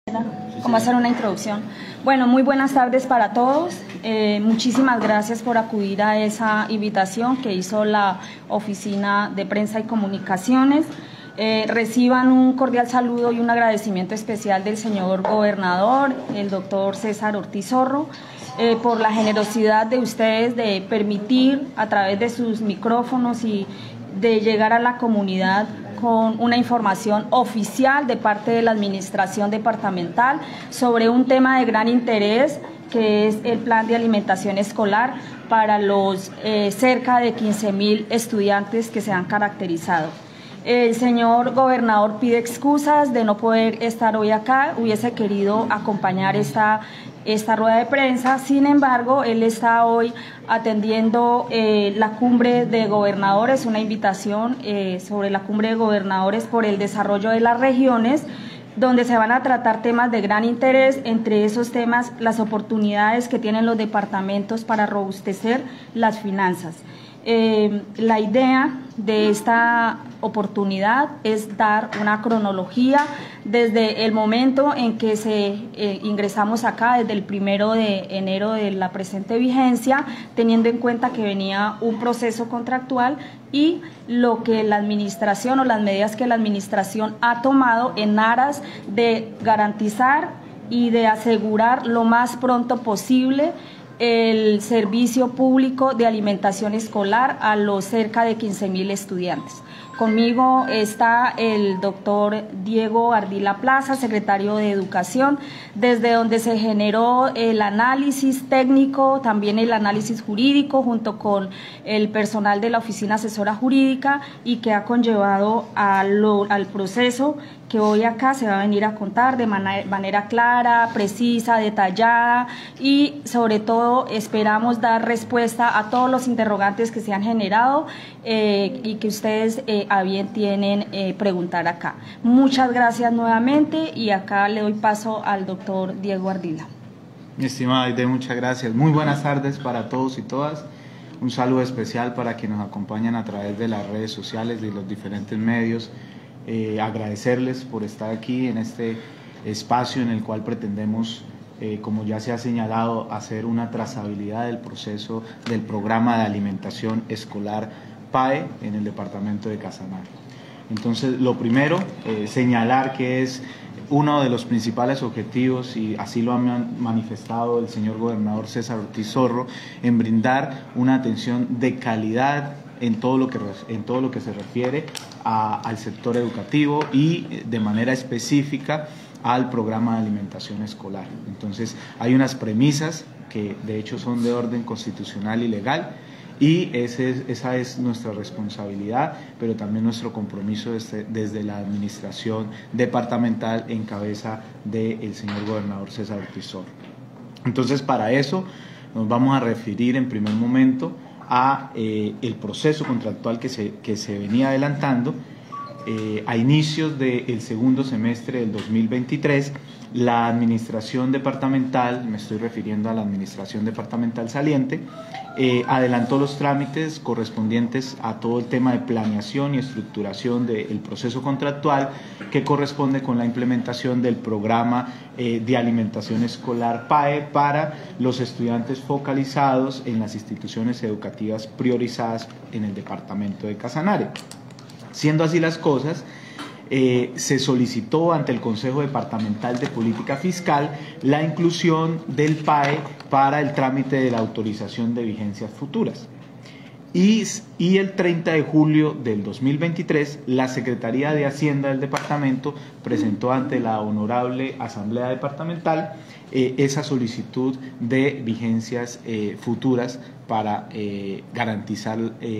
Como hacer una introducción. Bueno, muy buenas tardes para todos. Muchísimas gracias por acudir a esa invitación que hizo la Oficina de Prensa y Comunicaciones. Reciban un cordial saludo y un agradecimiento especial del señor gobernador, el doctor César Ortiz Zorro, por la generosidad de ustedes de permitir a través de sus micrófonos y de llegar a la comunidad con una información oficial de parte de la administración departamental sobre un tema de gran interés que es el plan de alimentación escolar para los cerca de 15.000 estudiantes que se han caracterizado. El señor gobernador pide excusas de no poder estar hoy acá, hubiese querido acompañar esta rueda de prensa. Sin embargo, él está hoy atendiendo la cumbre de gobernadores, una invitación sobre la cumbre de gobernadores por el desarrollo de las regiones, donde se van a tratar temas de gran interés, entre esos temas las oportunidades que tienen los departamentos para robustecer las finanzas. La idea de esta oportunidad es dar una cronología desde el momento en que ingresamos acá, desde el 1 de enero de la presente vigencia, teniendo en cuenta que venía un proceso contractual y lo que la administración o las medidas que la administración ha tomado en aras de garantizar y de asegurar lo más pronto posible el servicio público de alimentación escolar a los cerca de 15.000 estudiantes. Conmigo está el doctor Diego Ardila Plaza, secretario de Educación, desde donde se generó el análisis técnico, también el análisis jurídico, junto con el personal de la Oficina Asesora Jurídica y que ha conllevado al proceso que hoy acá se va a venir a contar de manera clara, precisa, detallada y sobre todo esperamos dar respuesta a todos los interrogantes que se han generado y que ustedes a bien tienen preguntar acá. Muchas gracias nuevamente y acá le doy paso al doctor Diego Ardila. Mi estimada Aide, muchas gracias. Muy buenas tardes para todos y todas. Un saludo especial para quienes nos acompañan a través de las redes sociales, de los diferentes medios. Agradecerles por estar aquí en este espacio en el cual pretendemos, como ya se ha señalado, hacer una trazabilidad del proceso del programa de alimentación escolar PAE en el departamento de Casanare. Entonces, lo primero, señalar que es uno de los principales objetivos, y así lo ha manifestado el señor gobernador César Ortiz Zorro, en brindar una atención de calidad en todo lo que se refiere al sector educativo y de manera específica al programa de alimentación escolar. Entonces, hay unas premisas que de hecho son de orden constitucional y legal, y esa es nuestra responsabilidad, pero también nuestro compromiso desde la administración departamental en cabeza del señor gobernador César Ortiz Zorro. Entonces, para eso nos vamos a referir en primer momento a el proceso contractual que se venía adelantando. A inicios del segundo semestre del 2023, la administración departamental, me estoy refiriendo a la administración departamental saliente, adelantó los trámites correspondientes a todo el tema de planeación y estructuración del proceso contractual que corresponde con la implementación del programa de alimentación escolar PAE para los estudiantes focalizados en las instituciones educativas priorizadas en el departamento de Casanare. Siendo así las cosas, se solicitó ante el Consejo Departamental de Política Fiscal la inclusión del PAE para el trámite de la autorización de vigencias futuras. Y el 30 de julio del 2023, la Secretaría de Hacienda del departamento presentó ante la Honorable Asamblea Departamental esa solicitud de vigencias futuras para garantizar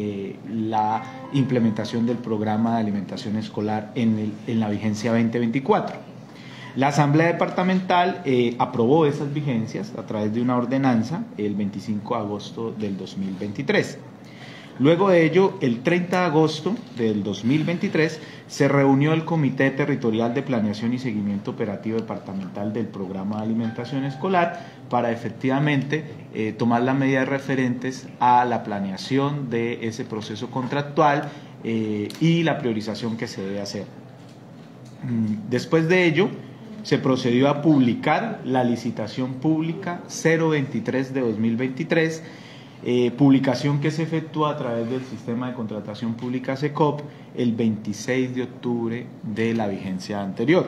la implementación del programa de alimentación escolar en la vigencia 2024. La Asamblea Departamental aprobó esas vigencias a través de una ordenanza el 25 de agosto del 2023. Luego de ello, el 30 de agosto del 2023, se reunió el Comité Territorial de Planeación y Seguimiento Operativo Departamental del Programa de Alimentación Escolar para efectivamente tomar las medidas referentes a la planeación de ese proceso contractual y la priorización que se debe hacer. Después de ello, se procedió a publicar la licitación pública 023 de 2023, publicación que se efectúa a través del sistema de contratación pública SECOP el 26 de octubre de la vigencia anterior.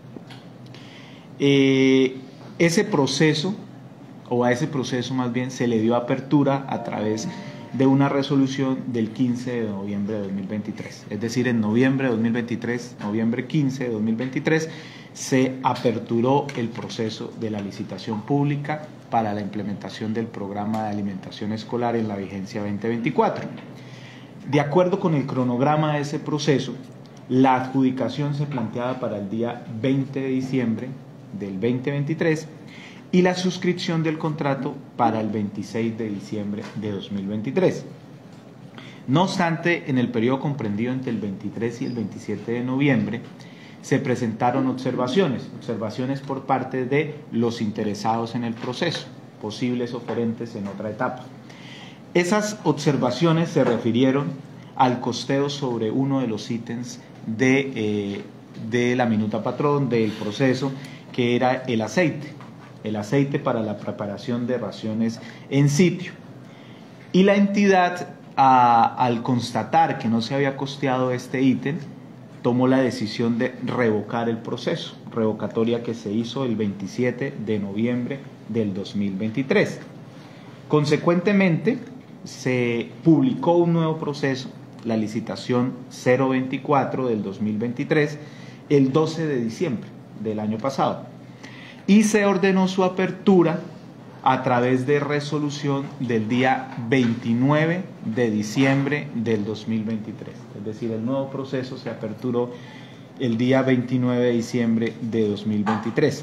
Ese proceso, o a ese proceso más bien, se le dio apertura a través de una resolución del 15 de noviembre de 2023. Es decir, en noviembre de 2023, noviembre 15 de 2023, se aperturó el proceso de la licitación pública para la implementación del programa de alimentación escolar en la vigencia 2024. De acuerdo con el cronograma de ese proceso, la adjudicación se planteaba para el día 20 de diciembre del 2023 y la suscripción del contrato para el 26 de diciembre de 2023. No obstante, en el periodo comprendido entre el 23 y el 27 de noviembre, se presentaron observaciones por parte de los interesados en el proceso, posibles oferentes en otra etapa. Esas observaciones se refirieron al costeo sobre uno de los ítems de la minuta patrón del proceso, que era el aceite para la preparación de raciones en sitio. Y la entidad, al constatar que no se había costeado este ítem, tomó la decisión de revocar el proceso, revocatoria que se hizo el 27 de noviembre del 2023. Consecuentemente, se publicó un nuevo proceso, la licitación 024 del 2023, el 12 de diciembre del año pasado, y se ordenó su apertura a través de resolución del día 29 de diciembre del 2023. Es decir, el nuevo proceso se aperturó el día 29 de diciembre de 2023.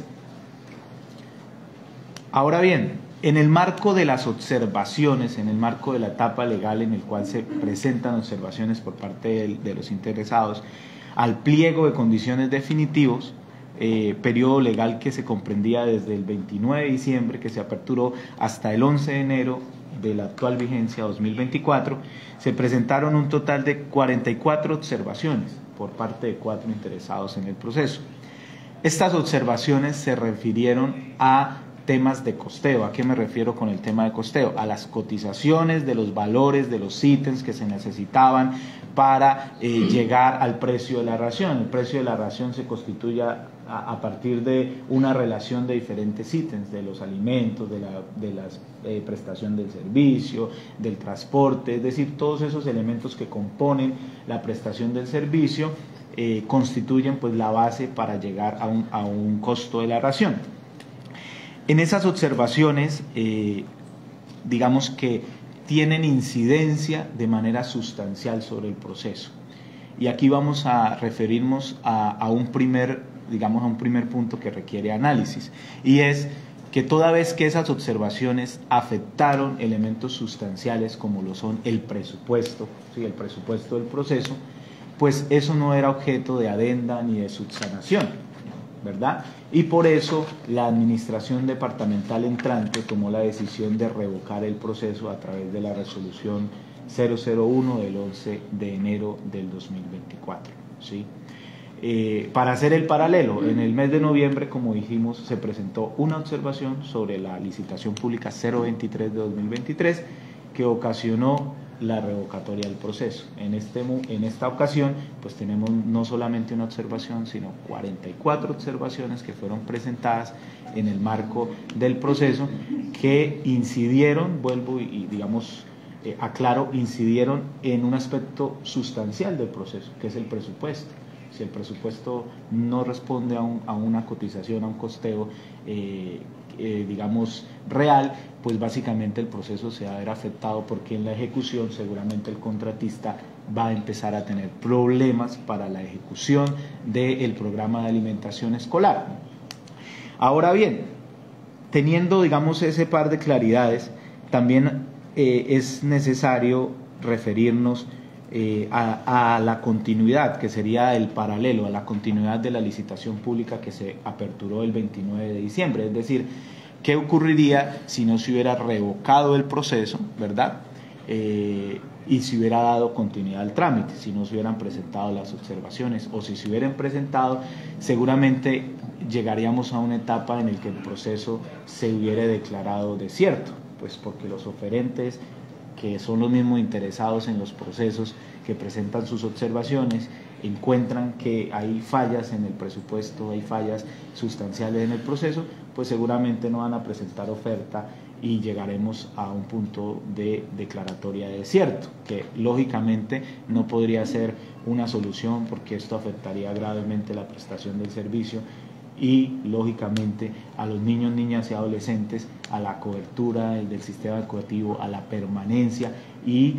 Ahora bien, en el marco de las observaciones, en el marco de la etapa legal en el cual se presentan observaciones por parte de los interesados al pliego de condiciones definitivos, periodo legal que se comprendía desde el 29 de diciembre, que se aperturó, hasta el 11 de enero de la actual vigencia 2024, se presentaron un total de 44 observaciones por parte de 4 interesados en el proceso. Estas observaciones se refirieron a temas de costeo. ¿A qué me refiero con el tema de costeo? A las cotizaciones de los valores de los ítems que se necesitaban para llegar al precio de la ración. El precio de la ración se constituye a partir de una relación de diferentes ítems, de los alimentos, de la prestación del servicio, del transporte, es decir, todos esos elementos que componen la prestación del servicio constituyen pues la base para llegar a un costo de la ración. En esas observaciones, digamos que tienen incidencia de manera sustancial sobre el proceso. Y aquí vamos a referirnos a un primer punto que requiere análisis, y es que toda vez que esas observaciones afectaron elementos sustanciales como lo son el presupuesto, ¿sí?, el presupuesto del proceso, pues eso no era objeto de adenda ni de subsanación, ¿verdad? Y por eso la administración departamental entrante tomó la decisión de revocar el proceso a través de la resolución 001 del 11 de enero del 2024, ¿sí? Para hacer el paralelo, en el mes de noviembre, como dijimos, se presentó una observación sobre la licitación pública 023 de 2023 que ocasionó la revocatoria del proceso. En esta ocasión, pues tenemos no solamente una observación, sino 44 observaciones que fueron presentadas en el marco del proceso, que incidieron, vuelvo y digamos, aclaro, incidieron en un aspecto sustancial del proceso, que es el presupuesto. Si el presupuesto no responde a una cotización, a un costeo, digamos, real, pues básicamente el proceso se va a ver afectado, porque en la ejecución seguramente el contratista va a empezar a tener problemas para la ejecución del programa de alimentación escolar. Ahora bien, teniendo, digamos, ese par de claridades, también es necesario referirnos a la continuidad, que sería el paralelo, a la continuidad de la licitación pública que se aperturó el 29 de diciembre, es decir, ¿qué ocurriría si no se hubiera revocado el proceso, verdad? y se hubiera dado continuidad al trámite, si no se hubieran presentado las observaciones, o si se hubieran presentado, seguramente llegaríamos a una etapa en la que el proceso se hubiera declarado desierto, pues porque los oferentes, que son los mismos interesados en los procesos, que presentan sus observaciones, encuentran que hay fallas en el presupuesto, hay fallas sustanciales en el proceso, pues seguramente no van a presentar oferta y llegaremos a un punto de declaratoria de desierto, que lógicamente no podría ser una solución porque esto afectaría gravemente la prestación del servicio y lógicamente a los niños, niñas y adolescentes, a la cobertura del sistema educativo, a la permanencia y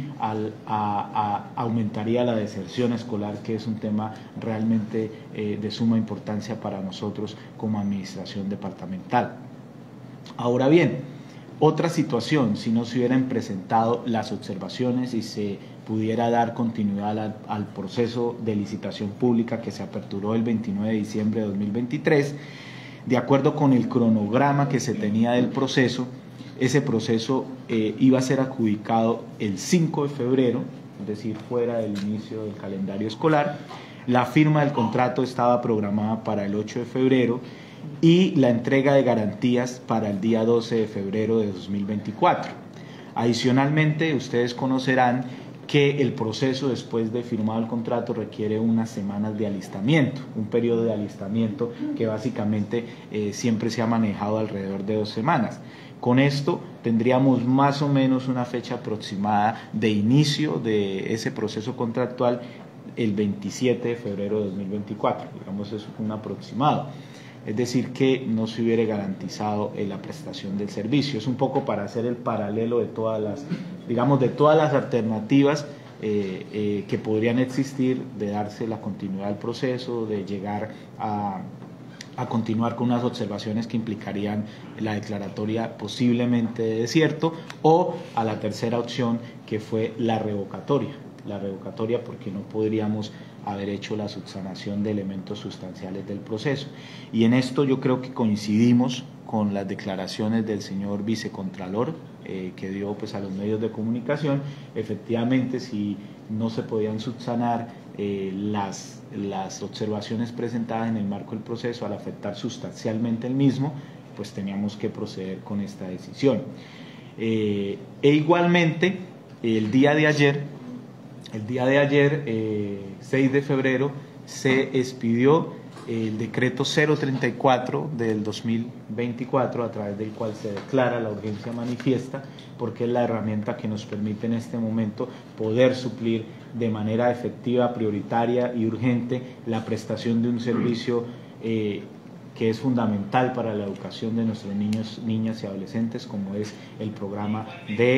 aumentaría la deserción escolar, que es un tema realmente de suma importancia para nosotros como administración departamental. Ahora bien, otra situación, si no se hubieran presentado las observaciones y se pudiera dar continuidad al proceso de licitación pública que se aperturó el 29 de diciembre de 2023, de acuerdo con el cronograma que se tenía del proceso, ese proceso iba a ser adjudicado el 5 de febrero, es decir, fuera del inicio del calendario escolar. La firma del contrato estaba programada para el 8 de febrero y la entrega de garantías para el día 12 de febrero de 2024. Adicionalmente, ustedes conocerán que el proceso después de firmado el contrato requiere unas semanas de alistamiento, un periodo de alistamiento que básicamente siempre se ha manejado alrededor de 2 semanas. Con esto tendríamos más o menos una fecha aproximada de inicio de ese proceso contractual el 27 de febrero de 2024, digamos es un aproximado. Es decir, que no se hubiera garantizado la prestación del servicio. Es un poco para hacer el paralelo de todas las, digamos, de todas las alternativas que podrían existir de darse la continuidad al proceso, de llegar a continuar con unas observaciones que implicarían la declaratoria posiblemente de desierto, o a la tercera opción, que fue la revocatoria porque no podríamos haber hecho la subsanación de elementos sustanciales del proceso. Y en esto yo creo que coincidimos con las declaraciones del señor vicecontralor que dio pues a los medios de comunicación. Efectivamente, si no se podían subsanar las observaciones presentadas en el marco del proceso al afectar sustancialmente el mismo, pues teníamos que proceder con esta decisión. E igualmente, el día de ayer, 6 de febrero, se expidió el decreto 034 del 2024, a través del cual se declara la urgencia manifiesta, porque es la herramienta que nos permite en este momento poder suplir de manera efectiva, prioritaria y urgente la prestación de un servicio que es fundamental para la educación de nuestros niños, niñas y adolescentes, como es el programa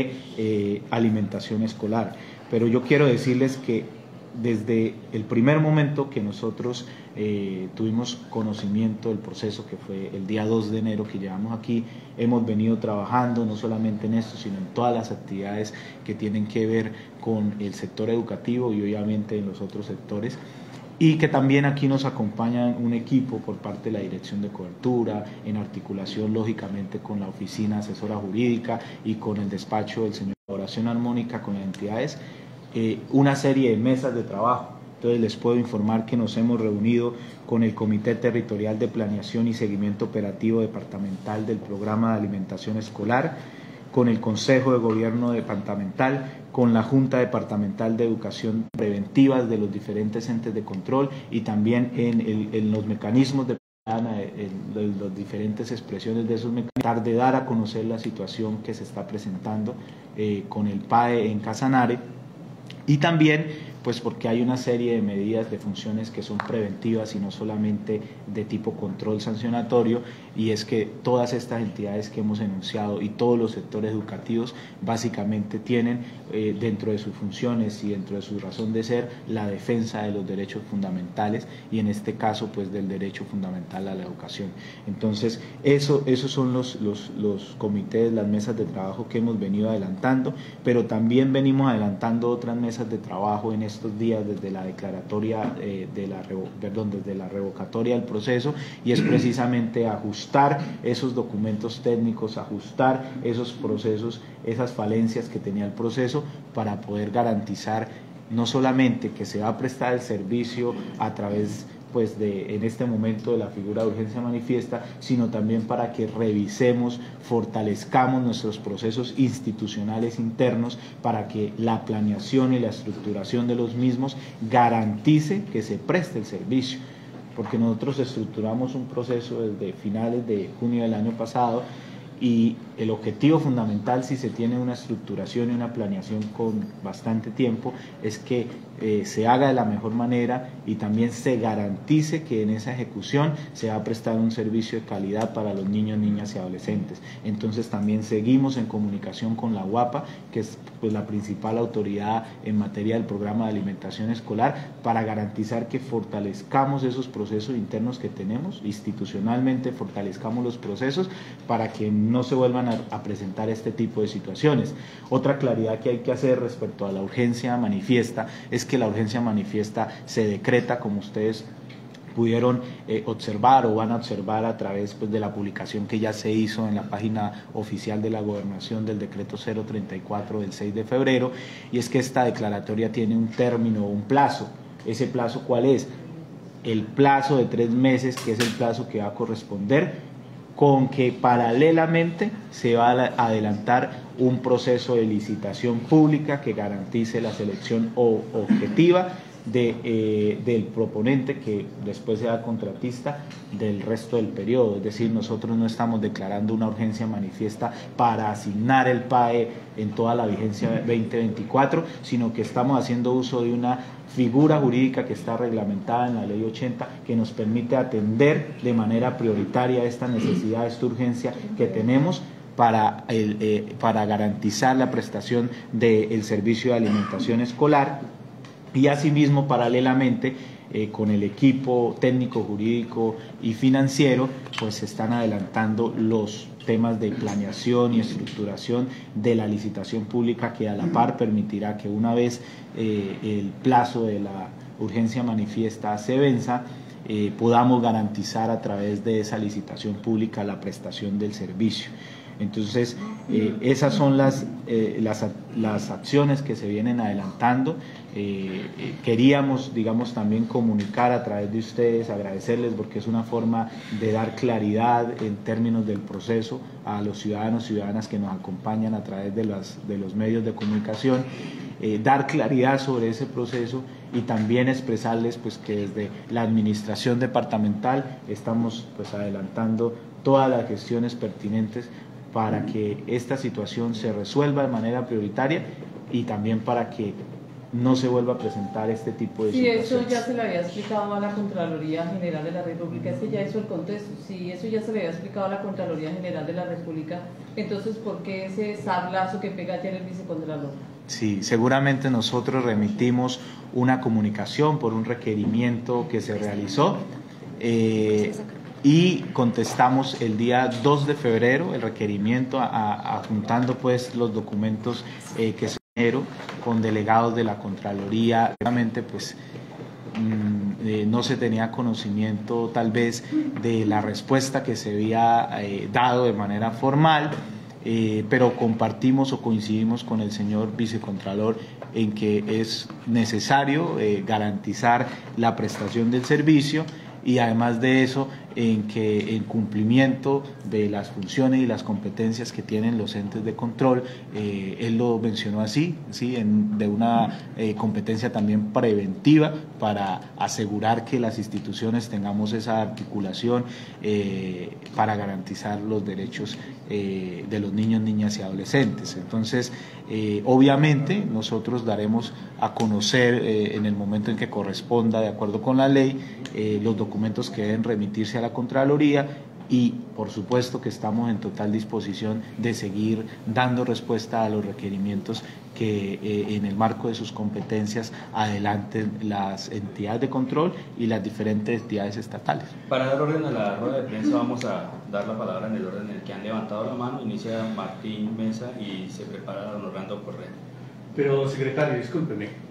de alimentación escolar. Pero yo quiero decirles que desde el primer momento que nosotros tuvimos conocimiento del proceso, que fue el día 2 de enero que llevamos aquí, hemos venido trabajando no solamente en esto, sino en todas las actividades que tienen que ver con el sector educativo y obviamente en los otros sectores, y que también aquí nos acompaña un equipo por parte de la Dirección de Cobertura, en articulación lógicamente con la Oficina Asesora Jurídica y con el despacho del señor Oración Armónica, con las entidades, una serie de mesas de trabajo. Entonces les puedo informar que nos hemos reunido con el Comité Territorial de Planeación y Seguimiento Operativo Departamental del Programa de Alimentación Escolar, con el Consejo de Gobierno Departamental, con la Junta Departamental de Educación Preventiva de los diferentes entes de control y también en los mecanismos de las diferentes expresiones de esos mecanismos, de dar a conocer la situación que se está presentando con el PAE en Casanare, y también pues porque hay una serie de medidas de funciones que son preventivas y no solamente de tipo control sancionatorio, y es que todas estas entidades que hemos enunciado y todos los sectores educativos básicamente tienen dentro de sus funciones y dentro de su razón de ser la defensa de los derechos fundamentales, y en este caso pues del derecho fundamental a la educación. Entonces esos son los comités, las mesas de trabajo que hemos venido adelantando, pero también venimos adelantando otras mesas de trabajo en estos estos días desde la declaratoria desde la revocatoria del proceso, y es precisamente ajustar esos documentos técnicos, ajustar esos procesos, esas falencias que tenía el proceso, para poder garantizar no solamente que se va a prestar el servicio a través en este momento de la figura de urgencia manifiesta, sino también para que revisemos, fortalezcamos nuestros procesos institucionales internos para que la planeación y la estructuración de los mismos garantice que se preste el servicio, porque nosotros estructuramos un proceso desde finales de junio del año pasado, y el objetivo fundamental, si se tiene una estructuración y una planeación con bastante tiempo, es que se haga de la mejor manera y también se garantice que en esa ejecución se va a prestar un servicio de calidad para los niños, niñas y adolescentes. Entonces también seguimos en comunicación con la UAPA, que es la principal autoridad en materia del programa de alimentación escolar, para garantizar que fortalezcamos esos procesos internos que tenemos, institucionalmente fortalezcamos los procesos para que no se vuelvan a presentar este tipo de situaciones. Otra claridad que hay que hacer respecto a la urgencia manifiesta es que la urgencia manifiesta se decreta, como ustedes pudieron observar o van a observar a través de la publicación que ya se hizo en la página oficial de la Gobernación del decreto 034 del 6 de febrero, y es que esta declaratoria tiene un término, un plazo. ¿Ese plazo cuál es? El plazo de 3 meses, que es el plazo que va a corresponder con que paralelamente se va a adelantar un proceso de licitación pública que garantice la selección objetiva del proponente, que después sea contratista del resto del periodo. Es decir, nosotros no estamos declarando una urgencia manifiesta para asignar el PAE en toda la vigencia 2024, sino que estamos haciendo uso de una figura jurídica que está reglamentada en la Ley 80, que nos permite atender de manera prioritaria esta necesidad, esta urgencia que tenemos para garantizar la prestación del servicio de alimentación escolar. Y asimismo, paralelamente, con el equipo técnico, jurídico y financiero, pues se están adelantando los temas de planeación y estructuración de la licitación pública, que a la par permitirá que una vez el plazo de la urgencia manifiesta se venza, podamos garantizar a través de esa licitación pública la prestación del servicio. Entonces, esas son las acciones que se vienen adelantando. Queríamos, digamos, también comunicar a través de ustedes, agradecerles, porque es una forma de dar claridad en términos del proceso a los ciudadanos y ciudadanas que nos acompañan a través de los medios de comunicación, dar claridad sobre ese proceso, y también expresarles que desde la administración departamental estamos adelantando todas las gestiones pertinentes para que esta situación se resuelva de manera prioritaria, y también para que no se vuelva a presentar este tipo de situaciones. Sí, eso ya se le había explicado a la Contraloría General de la República, es que ya hizo el contexto. Si eso ya se le había explicado a la Contraloría General de la República, entonces ¿por qué ese sablazo que pega ayer el vicecontralor? Sí, seguramente nosotros remitimos una comunicación por un requerimiento que se realizó, y contestamos el día 2 de febrero el requerimiento adjuntando los documentos que se dieron con delegados de la Contraloría. Realmente no se tenía conocimiento tal vez de la respuesta que se había dado de manera formal, pero compartimos o coincidimos con el señor vicecontralor en que es necesario garantizar la prestación del servicio, y además de eso, en cumplimiento de las funciones y las competencias que tienen los entes de control, él lo mencionó así, ¿sí? De una competencia también preventiva para asegurar que las instituciones tengamos esa articulación para garantizar los derechos de los niños, niñas y adolescentes. Entonces, obviamente nosotros daremos a conocer en el momento en que corresponda, de acuerdo con la ley, los documentos que deben remitirse a la Contraloría, y por supuesto que estamos en total disposición de seguir dando respuesta a los requerimientos que en el marco de sus competencias adelanten las entidades de control y las diferentes entidades estatales. Para dar orden a la rueda de prensa, vamos a dar la palabra en el orden en el que han levantado la mano. Inicia Martín Mesa y se prepara don Orlando Correa. Pero, secretario, discúlpeme,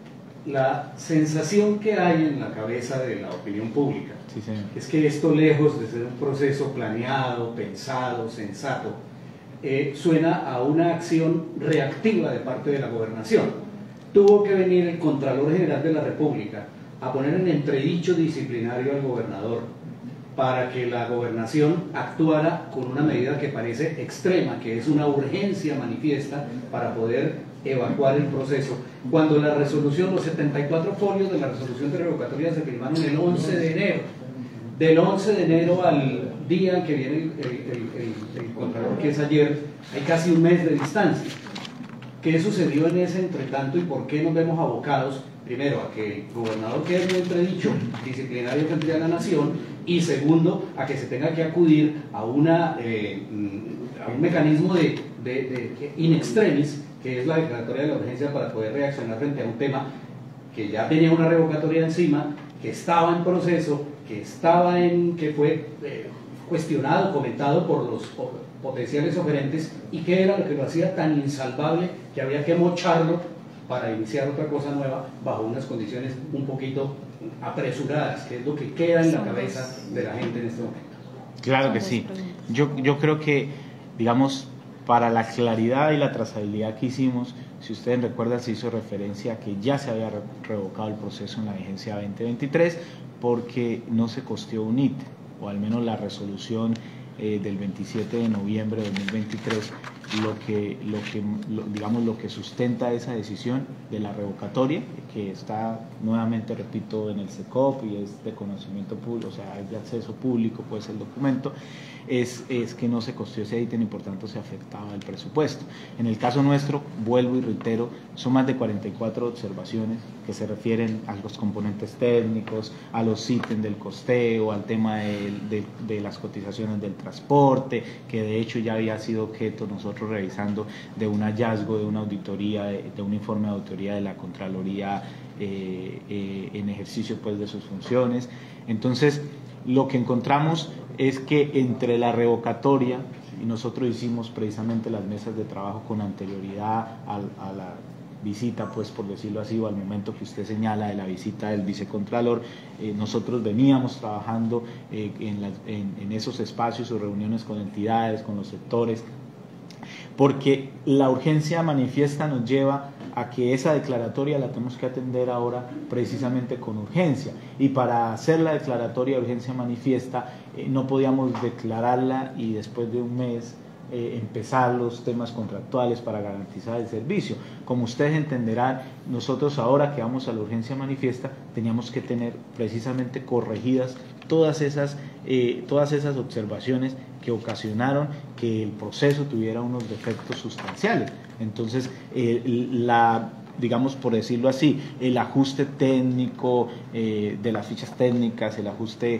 la sensación que hay en la cabeza de la opinión pública Sí, señor. es que esto, lejos de ser un proceso planeado, pensado, sensato, suena a una acción reactiva de parte de la gobernación. Tuvo que venir el Contralor General de la República a poner en entredicho disciplinario al gobernador para que la gobernación actuara con una medida que parece extrema, que es una urgencia manifiesta para poder evacuar el proceso, cuando la resolución, los 74 folios de la resolución de revocatoria se firmaron el 11 de enero. Del 11 de enero al día en que viene el Contralor, que es ayer, hay casi un mes de distancia. ¿Qué sucedió en ese entretanto y por qué nos vemos abocados, primero, a que el gobernador quede en entredicho disciplinario frente a la nación, y segundo, a que se tenga que acudir a un mecanismo de in extremis, que es la declaratoria de la urgencia, para poder reaccionar frente a un tema que ya tenía una revocatoria encima, que estaba en proceso, que fue cuestionado, comentado por los potenciales oferentes, y que era lo que lo hacía tan insalvable que había que mocharlo para iniciar otra cosa nueva bajo unas condiciones un poquito apresuradas, que es lo que queda en la cabeza de la gente en este momento. Claro que sí. Yo creo que, digamos, para la claridad y la trazabilidad que hicimos, si ustedes recuerdan, se hizo referencia a que ya se había revocado el proceso en la vigencia 2023 porque no se costeó un ítem, o al menos la resolución del 27 de noviembre de 2023, lo que sustenta esa decisión de la revocatoria, que está nuevamente, repito, en el SECOP y es de conocimiento público, o sea, es de acceso público, pues el documento, es que no se costeó ese ítem y por tanto se afectaba el presupuesto. En el caso nuestro, vuelvo y reitero, son más de 44 observaciones que se refieren a los componentes técnicos, a los ítems del costeo, al tema de las cotizaciones del transporte, que de hecho ya había sido objeto nosotros revisando de un hallazgo de una auditoría, de un informe de auditoría de la Contraloría en ejercicio pues de sus funciones. Entonces, lo que encontramos es que entre la revocatoria, y nosotros hicimos precisamente las mesas de trabajo con anterioridad a la visita, pues por decirlo así, o al momento que usted señala de la visita del vicecontralor, nosotros veníamos trabajando en esos espacios o reuniones con entidades, con los sectores, porque la urgencia manifiesta nos lleva a que esa declaratoria la tenemos que atender ahora precisamente con urgencia, y para hacer la declaratoria de urgencia manifiesta no podíamos declararla y después de un mes empezar los temas contractuales para garantizar el servicio. Como ustedes entenderán, nosotros ahora que vamos a la urgencia manifiesta teníamos que tener precisamente corregidas todas esas observaciones que ocasionaron que el proceso tuviera unos defectos sustanciales. Entonces, digamos, por decirlo así, el ajuste técnico de las fichas técnicas, el ajuste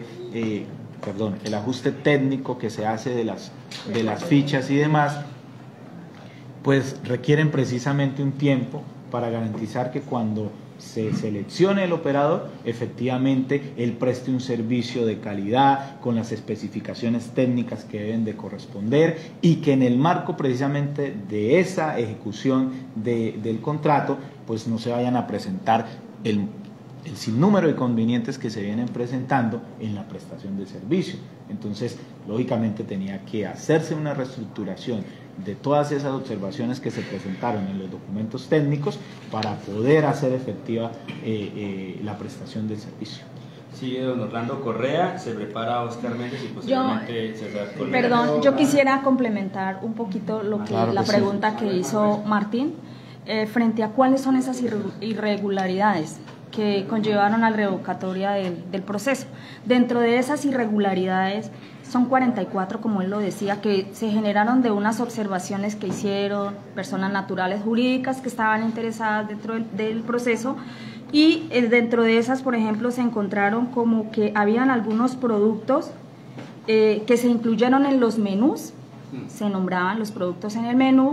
técnico que se hace de las fichas y demás, pues requieren precisamente un tiempo para garantizar que cuando se seleccione el operador, efectivamente él preste un servicio de calidad con las especificaciones técnicas que deben de corresponder, y que en el marco precisamente de esa ejecución del contrato, pues no se vayan a presentar el sinnúmero de inconvenientes que se vienen presentando en la prestación del servicio. Entonces, lógicamente tenía que hacerse una reestructuración de todas esas observaciones que se presentaron en los documentos técnicos para poder hacer efectiva la prestación del servicio. Sigue don Orlando Correa, se prepara Oscar Méndez y posteriormente César Colmena. Perdón, yo quisiera complementar un poquito la pregunta que hizo Martín, frente a cuáles son esas irregularidades que conllevaron a la revocatoria del proceso. Dentro de esas irregularidades son 44, como él lo decía, que se generaron de unas observaciones que hicieron personas naturales jurídicas que estaban interesadas dentro del proceso, y dentro de esas, por ejemplo, se encontraron como que habían algunos productos que se incluyeron en los menús, se nombraban los productos en el menú,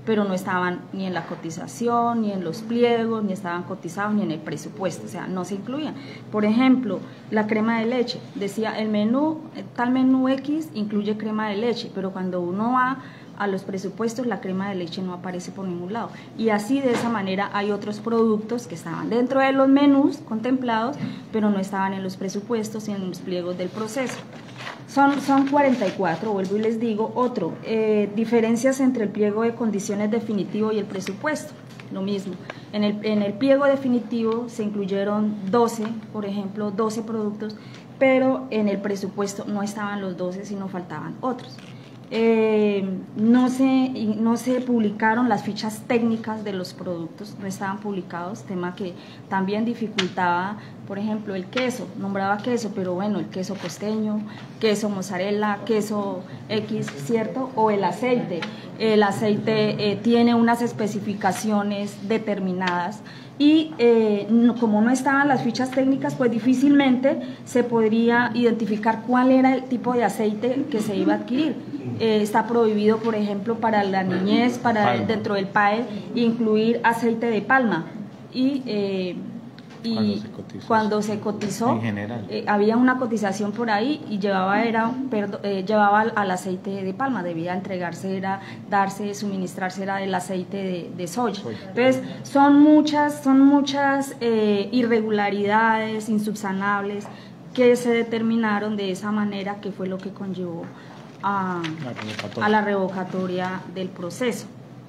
pero no estaban ni en la cotización, ni en los pliegos, ni estaban cotizados, ni en el presupuesto, o sea, no se incluían. Por ejemplo, la crema de leche, decía el menú, tal menú X incluye crema de leche, pero cuando uno va a los presupuestos la crema de leche no aparece por ningún lado. Y así de esa manera hay otros productos que estaban dentro de los menús contemplados, pero no estaban en los presupuestos y en los pliegos del proceso. Son 44, vuelvo y les digo. Otro, diferencias entre el pliego de condiciones definitivo y el presupuesto, lo mismo. En el pliego definitivo se incluyeron 12, por ejemplo, 12 productos, pero en el presupuesto no estaban los 12, sino faltaban otros. No se publicaron las fichas técnicas de los productos, no estaban publicados, tema que también dificultaba. Por ejemplo, el queso, nombraba queso, pero bueno, el queso costeño, queso mozzarella, queso X, ¿cierto? O el aceite tiene unas especificaciones determinadas y como no estaban las fichas técnicas, pues difícilmente se podría identificar cuál era el tipo de aceite que se iba a adquirir. Está prohibido, por ejemplo, para la niñez, dentro del PAE, incluir aceite de palma. Y cuando se cotizó, en general, había una cotización por ahí y llevaba al aceite de palma, debía entregarse, suministrarse era el aceite de soya. Entonces son muchas irregularidades insubsanables que se determinaron de esa manera, que fue lo que conllevó a la revocatoria del proceso.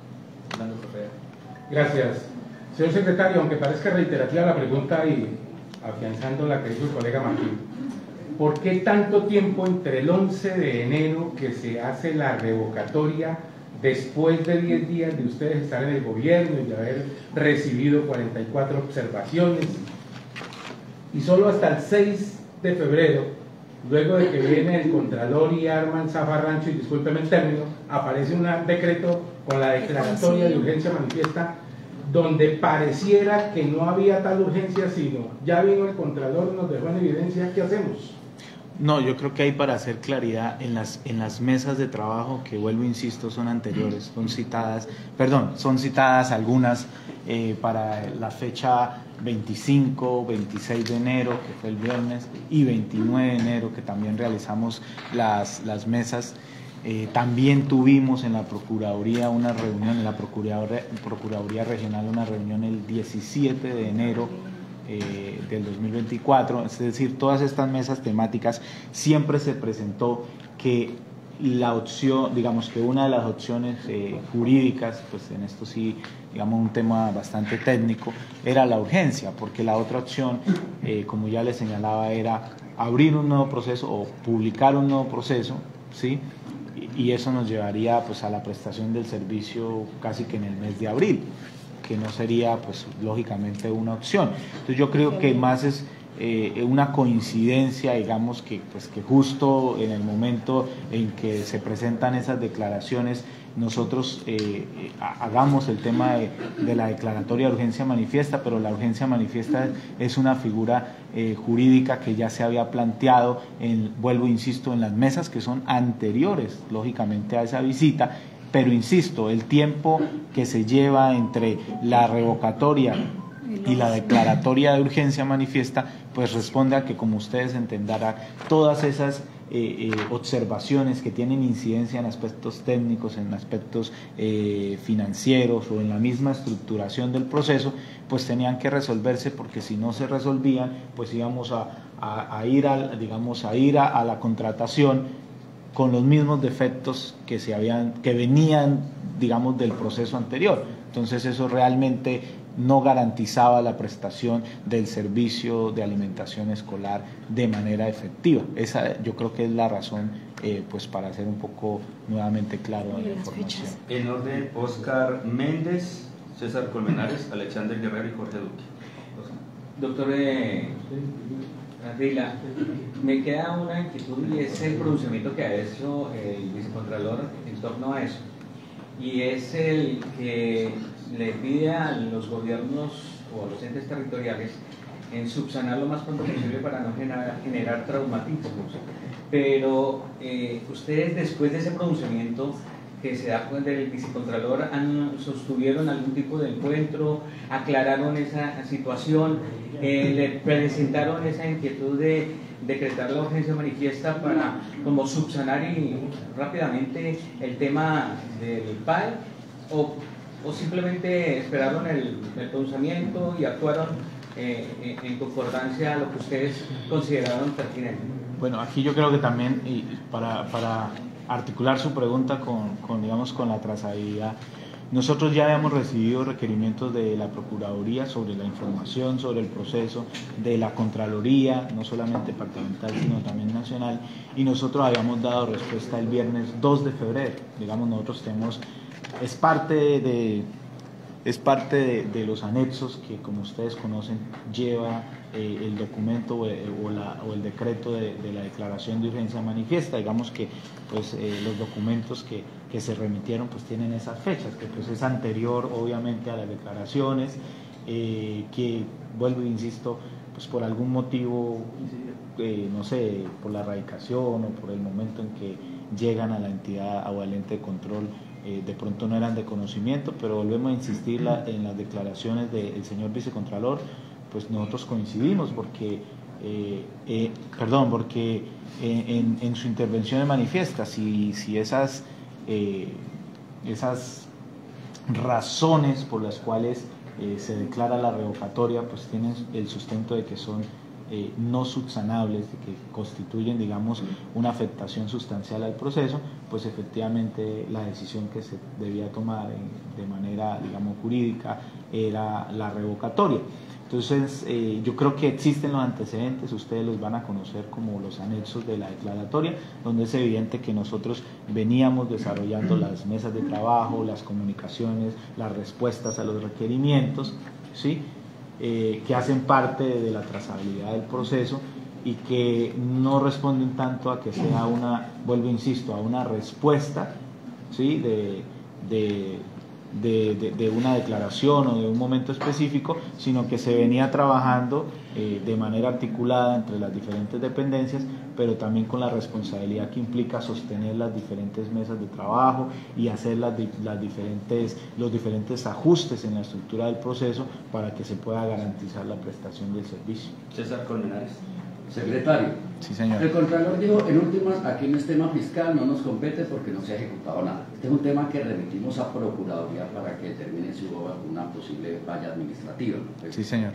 Gracias. Señor secretario, aunque parezca reiterativa la pregunta y afianzando la que dijo el colega Martín, ¿por qué tanto tiempo entre el 11 de enero que se hace la revocatoria, después de 10 días de ustedes estar en el gobierno y de haber recibido 44 observaciones, y solo hasta el 6 de febrero, luego de que viene el Contralor y arma el zafarrancho, y discúlpeme el término, aparece un decreto con la declaratoria de urgencia manifiesta, donde pareciera que no había tal urgencia, sino ya vino el Contralor, nos dejó en evidencia? ¿Qué hacemos? No, yo creo que hay, para hacer claridad, en las mesas de trabajo, que vuelvo, insisto, son anteriores, son citadas algunas para la fecha 25, 26 de enero, que fue el viernes, y 29 de enero, que también realizamos las mesas. También tuvimos en la Procuraduría una reunión, en la Procuraduría Regional, una reunión el 17 de enero del 2024, es decir, todas estas mesas temáticas siempre se presentó que la opción, digamos que una de las opciones jurídicas, pues en esto sí, digamos un tema bastante técnico, era la urgencia, porque la otra opción, como ya les señalaba, era abrir un nuevo proceso o publicar un nuevo proceso, ¿sí? Y eso nos llevaría pues a la prestación del servicio casi que en el mes de abril, que no sería pues lógicamente una opción. Entonces yo creo que más es una coincidencia, digamos, que justo en el momento en que se presentan esas declaraciones nosotros hagamos el tema de la declaratoria de urgencia manifiesta, pero la urgencia manifiesta es una figura jurídica que ya se había planteado, vuelvo, insisto, en las mesas que son anteriores, lógicamente, a esa visita, pero insisto, el tiempo que se lleva entre la revocatoria y la declaratoria de urgencia manifiesta, pues responde a que, como ustedes entenderán, todas esas observaciones que tienen incidencia en aspectos técnicos, en aspectos financieros o en la misma estructuración del proceso, pues tenían que resolverse, porque si no se resolvían, pues íbamos a ir a la contratación con los mismos defectos que venían, digamos, del proceso anterior. Entonces eso realmente no garantizaba la prestación del servicio de alimentación escolar de manera efectiva. Esa yo creo que es la razón, pues para hacer un poco nuevamente claro la información. En orden, Oscar Méndez, César Colmenares, Alexander Guerrero y Jorge Duque. Doctor Ardila, me queda una inquietud, y es el pronunciamiento que ha hecho el vicecontralor en torno a eso, y es el que le pide a los gobiernos o a los entes territoriales en subsanar lo más pronto posible para no generar traumatismos. Pero ustedes, después de ese pronunciamiento, que se da del vicecontralor sostuvieron algún tipo de encuentro, aclararon esa situación, le presentaron esa inquietud de decretar la urgencia manifiesta para como subsanar y rápidamente el tema del PAE, o simplemente esperaron el pronunciamiento y actuaron en concordancia a lo que ustedes consideraron pertinente. Bueno, aquí yo creo que también, y para articular su pregunta con la trazabilidad, nosotros ya habíamos recibido requerimientos de la Procuraduría sobre la información, sobre el proceso, de la Contraloría, no solamente departamental, sino también nacional, y nosotros habíamos dado respuesta el viernes 2 de febrero. Digamos, nosotros tenemos, es parte de los anexos que, como ustedes conocen, lleva el documento o el decreto de la declaración de urgencia manifiesta. Digamos que pues, los documentos que se remitieron pues tienen esas fechas, que pues es anterior obviamente a las declaraciones, que vuelvo e insisto, pues por algún motivo, no sé, por la radicación o por el momento en que llegan a la entidad o al ente de control, de pronto no eran de conocimiento, pero volvemos a insistir en las declaraciones del señor vicecontralor, pues nosotros coincidimos porque en su intervención manifiesta, si esas razones por las cuales se declara la revocatoria pues tienen el sustento de que son no subsanables, de que constituyen, digamos, una afectación sustancial al proceso, pues efectivamente la decisión que se debía tomar de manera, digamos, jurídica era la revocatoria. Entonces, yo creo que existen los antecedentes, ustedes los van a conocer como los anexos de la declaratoria, donde es evidente que nosotros veníamos desarrollando las mesas de trabajo, las comunicaciones, las respuestas a los requerimientos, ¿sí? Que hacen parte de la trazabilidad del proceso y que no responden tanto a que sea vuelvo insisto, a una respuesta, ¿sí? de una declaración o de un momento específico, sino que se venía trabajando de manera articulada entre las diferentes dependencias, pero también con la responsabilidad que implica sostener las diferentes mesas de trabajo y hacer los diferentes ajustes en la estructura del proceso para que se pueda garantizar la prestación del servicio. César Colmenares. Secretario. Sí, señor. El Contralor dijo, en últimas, aquí en este tema fiscal no nos compete porque no se ha ejecutado nada. Este es un tema que remitimos a Procuraduría para que determine si hubo alguna posible falla administrativa. Sí, señor.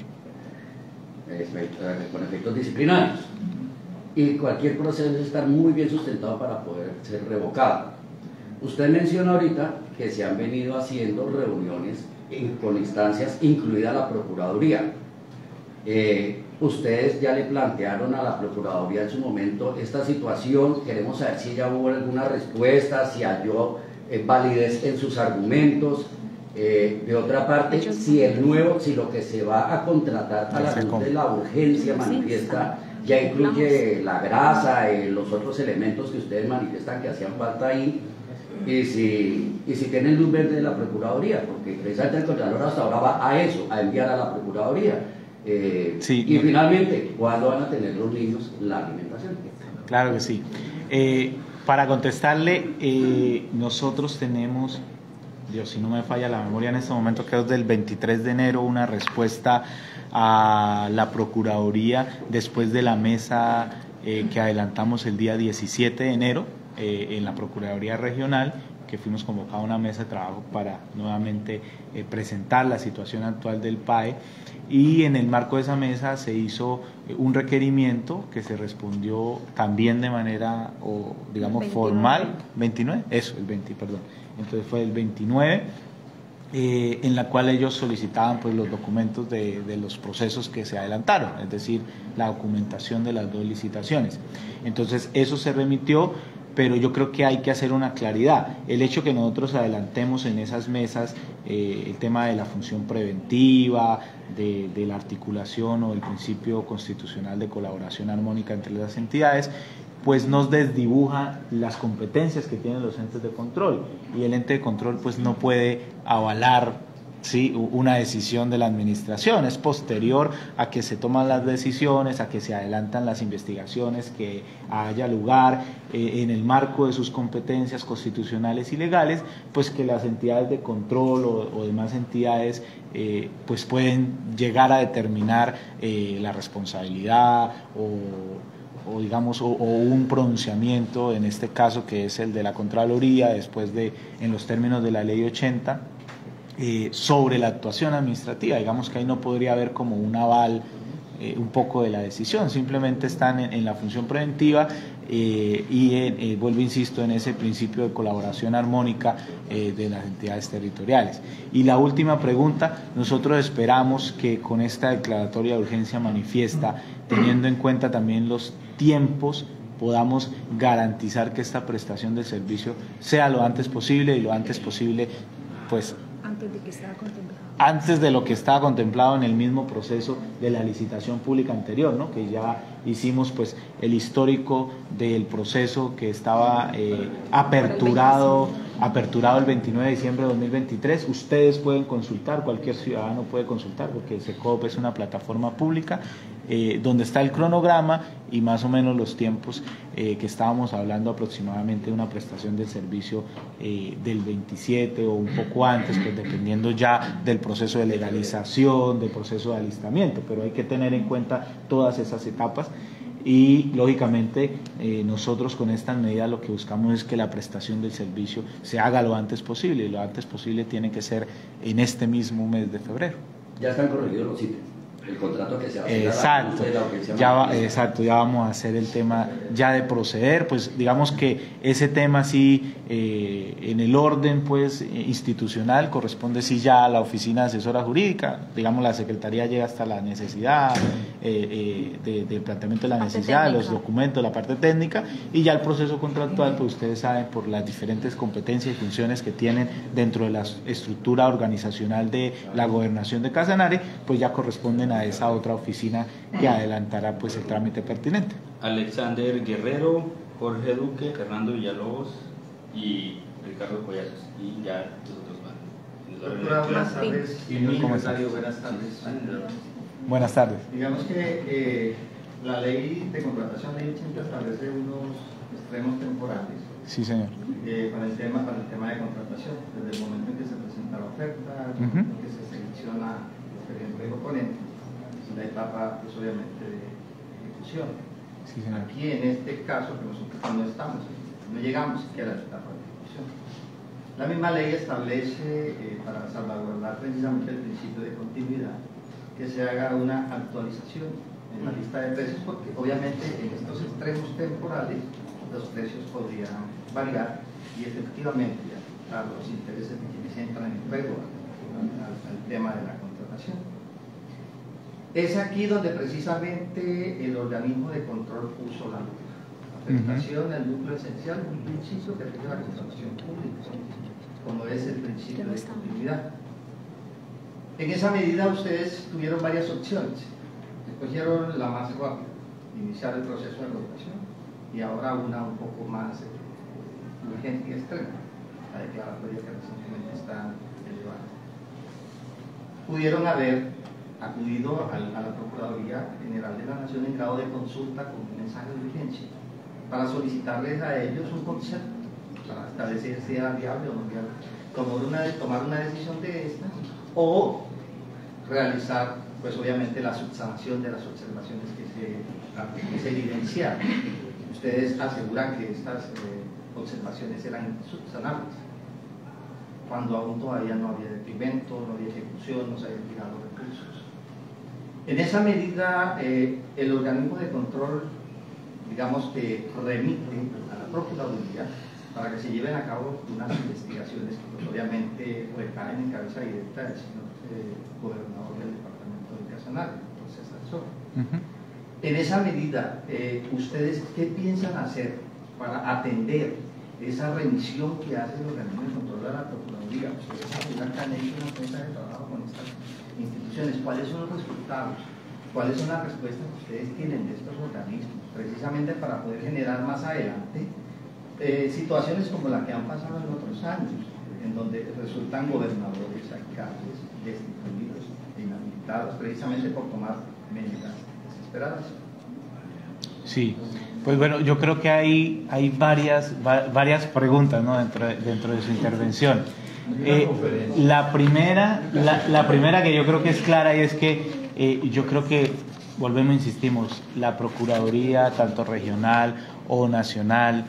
Con efectos disciplinarios. Y cualquier proceso debe estar muy bien sustentado para poder ser revocado. Usted menciona ahorita que se han venido haciendo reuniones con instancias, incluida la Procuraduría. Ustedes ya le plantearon a la Procuraduría en su momento esta situación, queremos saber si ya hubo alguna respuesta, si halló validez en sus argumentos. De otra parte, si lo que se va a contratar a la Junta de la urgencia manifiesta ya incluye la grasa, los otros elementos que ustedes manifiestan que hacían falta ahí, y si tienen luz verde de la Procuraduría, porque precisamente el Contralor hasta ahora va a eso, a enviar a la Procuraduría. Y finalmente, ¿cuándo van a tener los niños la alimentación? Claro que sí. Para contestarle, nosotros tenemos, Dios, si no me falla la memoria en este momento, creo que es del 23 de enero, una respuesta a la Procuraduría después de la mesa que adelantamos el día 17 de enero en la Procuraduría Regional, que fuimos convocados a una mesa de trabajo para nuevamente presentar la situación actual del PAE, y en el marco de esa mesa se hizo un requerimiento que se respondió también de manera, digamos, 29. Formal, 29, eso, el 20, perdón, entonces fue el 29, en la cual ellos solicitaban pues los documentos de los procesos que se adelantaron, es decir, la documentación de las dos licitaciones. Entonces eso se remitió, pero yo creo que hay que hacer una claridad. El hecho que nosotros adelantemos en esas mesas el tema de la función preventiva, de la articulación o del principio constitucional de colaboración armónica entre las entidades, pues nos desdibuja las competencias que tienen los entes de control, y el ente de control pues no puede avalar sí, una decisión de la administración, es posterior a que se toman las decisiones, a que se adelantan las investigaciones, que haya lugar en el marco de sus competencias constitucionales y legales, pues que las entidades de control o demás entidades pues pueden llegar a determinar la responsabilidad o digamos o un pronunciamiento, en este caso que es el de la Contraloría, después de, en los términos de la Ley 80, sobre la actuación administrativa. Digamos que ahí no podría haber como un aval un poco de la decisión, simplemente están en la función preventiva y vuelvo, insisto, en ese principio de colaboración armónica de las entidades territoriales. Y la última pregunta, nosotros esperamos que con esta declaratoria de urgencia manifiesta, teniendo en cuenta también los tiempos, podamos garantizar que esta prestación de servicio sea lo antes posible, y lo antes posible pues antes de lo que estaba contemplado en el mismo proceso de la licitación pública anterior, ¿no? Que ya hicimos pues el histórico del proceso que estaba aperturado el 29 de diciembre de 2023. Ustedes pueden consultar, cualquier ciudadano puede consultar, porque el SECOP es una plataforma pública donde está el cronograma y más o menos los tiempos que estábamos hablando, aproximadamente de una prestación del servicio del 27 o un poco antes, pues dependiendo ya del proceso de legalización, del proceso de alistamiento, pero hay que tener en cuenta todas esas etapas. Y lógicamente nosotros con estas medidas lo que buscamos es que la prestación del servicio se haga lo antes posible, y lo antes posible tiene que ser en este mismo mes de febrero. Ya están corregidos los ítems, el contrato que se hace. Exacto, ya vamos a hacer el tema ya de proceder, pues digamos que ese tema sí en el orden pues institucional corresponde sí ya a la oficina asesora jurídica, digamos la secretaría llega hasta la necesidad del planteamiento de la necesidad, de los documentos, la parte técnica, y ya el proceso contractual, pues ustedes saben, por las diferentes competencias y funciones que tienen dentro de la estructura organizacional de la gobernación de Casanare, pues ya corresponden a esa otra oficina que adelantará pues el trámite pertinente. Alexander Guerrero, Jorge Duque, Fernando Villalobos y Ricardo Collazos, y ya los otros van. Doctora, buenas tardes. ¿Cómo estás? Buenas tardes. Buenas tardes. Digamos que la ley de contratación, ley 80, establece unos extremos temporales. Sí, señor. Para el tema de contratación, desde el momento en que se presenta la oferta, el momento en que se selecciona el oponente, la etapa pues obviamente de ejecución. Sí, señor. Aquí en este caso que nosotros no llegamos siquiera a la etapa de ejecución. La misma ley establece para salvaguardar precisamente el principio de continuidad que se haga una actualización en la lista de precios, porque obviamente en estos extremos temporales los precios podrían variar y efectivamente afectar los intereses de quienes entran en juego al tema de la contratación. Es aquí donde precisamente el organismo de control puso la lupa. La afectación del núcleo esencial es un principio que rige la contratación pública, como es el principio de continuidad. En esa medida ustedes tuvieron varias opciones. Escogieron la más rápida, iniciar el proceso de rotación, y ahora una un poco más urgente y extrema, la declaratoria que recientemente está elevada. Pudieron haber acudido a la Procuraduría General de la Nación en grado de consulta con un mensaje de urgencia para solicitarles a ellos un concepto para establecer si era viable o no viable, tomar una decisión de estas, o realizar pues obviamente la subsanación de las observaciones que se evidenciaron. Ustedes aseguran que estas observaciones eran subsanables, cuando aún todavía no había detrimento, no había ejecución, no se habían tirado recursos. En esa medida, el organismo de control, digamos que remite a la Procuraduría para que se lleven a cabo unas investigaciones que pues, obviamente recaen en cabeza directa del señor gobernador del departamento de Casanare, entonces asesor. En esa medida, ¿ustedes qué piensan hacer para atender esa remisión que hace el organismo de control de la Procuraduría? Ustedes aseguran que han hecho una mesa de trabajo con estas instituciones. ¿Cuáles son los resultados? ¿Cuáles son las respuestas que ustedes tienen de estos organismos? Precisamente para poder generar más adelante situaciones como la que han pasado en otros años. Por en donde resultan gobernadores, alcaldes destituidos e inhabilitados precisamente por tomar medidas desesperadas. Sí, pues bueno, yo creo que hay varias preguntas, ¿no? dentro de su intervención. La primera que yo creo que es clara y es que yo creo que, volvemos, insistimos, la Procuraduría, tanto regional o nacional,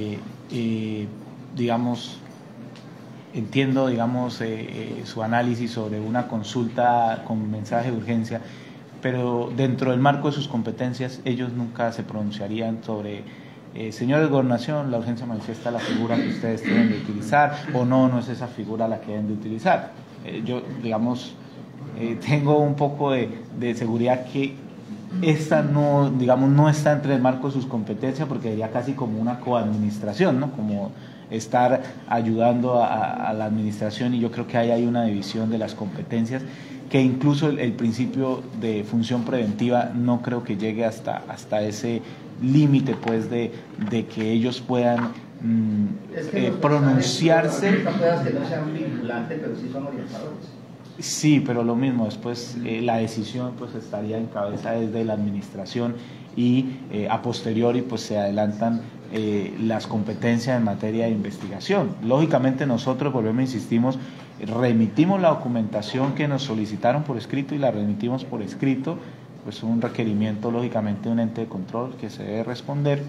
digamos, entiendo, digamos, su análisis sobre una consulta con mensaje de urgencia, pero dentro del marco de sus competencias ellos nunca se pronunciarían sobre señores de Gobernación, la urgencia manifiesta la figura que ustedes deben de utilizar, o no es esa figura la que deben de utilizar. Yo, digamos, tengo un poco de seguridad que esta no, digamos, no está entre el marco de sus competencias, porque sería casi como una coadministración, ¿no? Como estar ayudando a la administración, y yo creo que ahí hay una división de las competencias que incluso el principio de función preventiva no creo que llegue hasta ese límite, pues, de que ellos puedan pronunciarse. Que no sean vinculantes, pero sí son orientadores. Sí, pero lo mismo, después la decisión pues estaría en cabeza desde la administración, y a posteriori pues se adelantan las competencias en materia de investigación. Lógicamente nosotros, volvemos, insistimos, remitimos la documentación que nos solicitaron por escrito y la remitimos por escrito, pues un requerimiento lógicamente de un ente de control que se debe responder.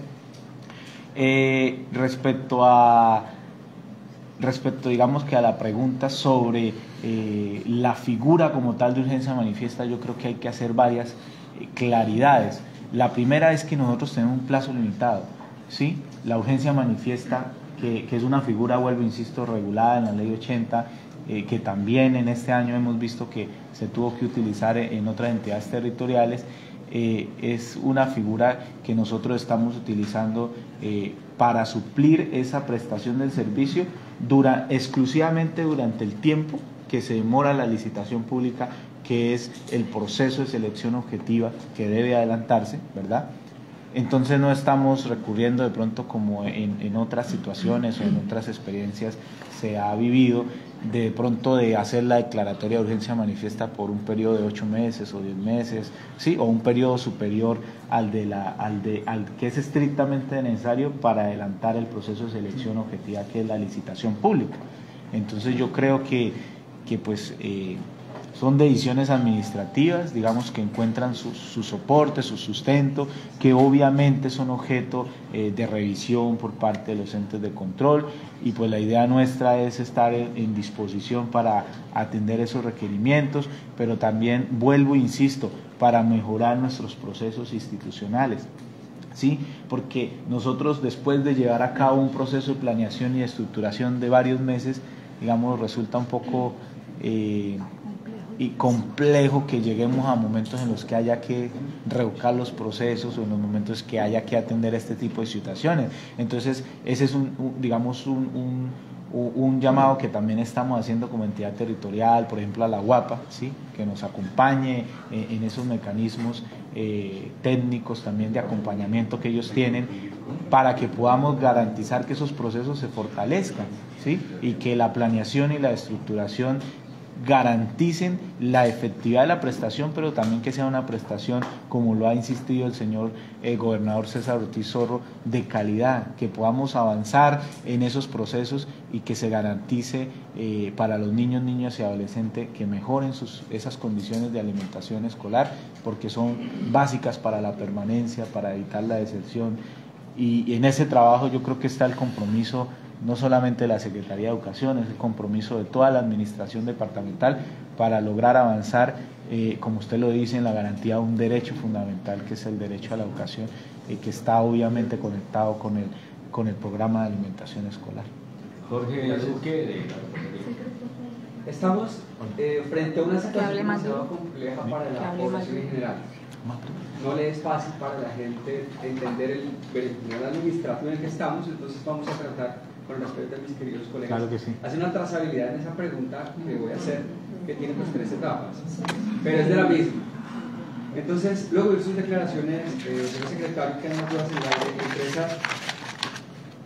Respecto, digamos, que a la pregunta sobre la figura como tal de urgencia manifiesta, yo creo que hay que hacer varias claridades. La primera es que nosotros tenemos un plazo limitado, ¿sí? La urgencia manifiesta, que es una figura, vuelvo, insisto, regulada en la Ley 80, que también en este año hemos visto que se tuvo que utilizar en otras entidades territoriales, es una figura que nosotros estamos utilizando para suplir esa prestación del servicio exclusivamente durante el tiempo que se demora la licitación pública, que es el proceso de selección objetiva que debe adelantarse, ¿verdad? Entonces no estamos recurriendo de pronto, como en otras situaciones o en otras experiencias se ha vivido, de pronto de hacer la declaratoria de urgencia manifiesta por un periodo de 8 meses o 10 meses, ¿sí? O un periodo superior al que es estrictamente necesario para adelantar el proceso de selección objetiva, que es la licitación pública. Entonces yo creo que pues son decisiones administrativas, digamos, que encuentran su soporte, su sustento, que obviamente son objeto de revisión por parte de los entes de control, y pues la idea nuestra es estar en disposición para atender esos requerimientos, pero también, vuelvo e insisto, para mejorar nuestros procesos institucionales, ¿sí? Porque nosotros, después de llevar a cabo un proceso de planeación y de estructuración de varios meses, digamos, resulta un poco y complejo que lleguemos a momentos en los que haya que revocar los procesos, o en los momentos que haya que atender este tipo de situaciones. Entonces ese es un llamado que también estamos haciendo como entidad territorial, por ejemplo a la UAPA, ¿sí? Que nos acompañe en esos mecanismos técnicos también de acompañamiento que ellos tienen, para que podamos garantizar que esos procesos se fortalezcan, ¿sí? Y que la planeación y la estructuración garanticen la efectividad de la prestación, pero también que sea una prestación, como lo ha insistido el señor gobernador César Ortiz Zorro, de calidad, que podamos avanzar en esos procesos y que se garantice para los niños, niñas y adolescentes que mejoren esas condiciones de alimentación escolar, porque son básicas para la permanencia, para evitar la deserción. Y en ese trabajo yo creo que está el compromiso no solamente de la Secretaría de Educación, es el compromiso de toda la administración departamental para lograr avanzar, como usted lo dice, en la garantía de un derecho fundamental, que es el derecho a la educación, que está obviamente conectado con el programa de alimentación escolar. Jorge Duque. Estamos frente a una situación demasiado compleja para la población en general. No le es fácil para la gente entender el beneficio administrativo en el que estamos, entonces vamos a tratar, con respeto a mis queridos colegas, claro que sí, hacer una trazabilidad en esa pregunta que voy a hacer, que tiene pues 3 etapas, pero es de la misma. Entonces, luego de sus declaraciones, señor secretario, que nos va a señalar entre esas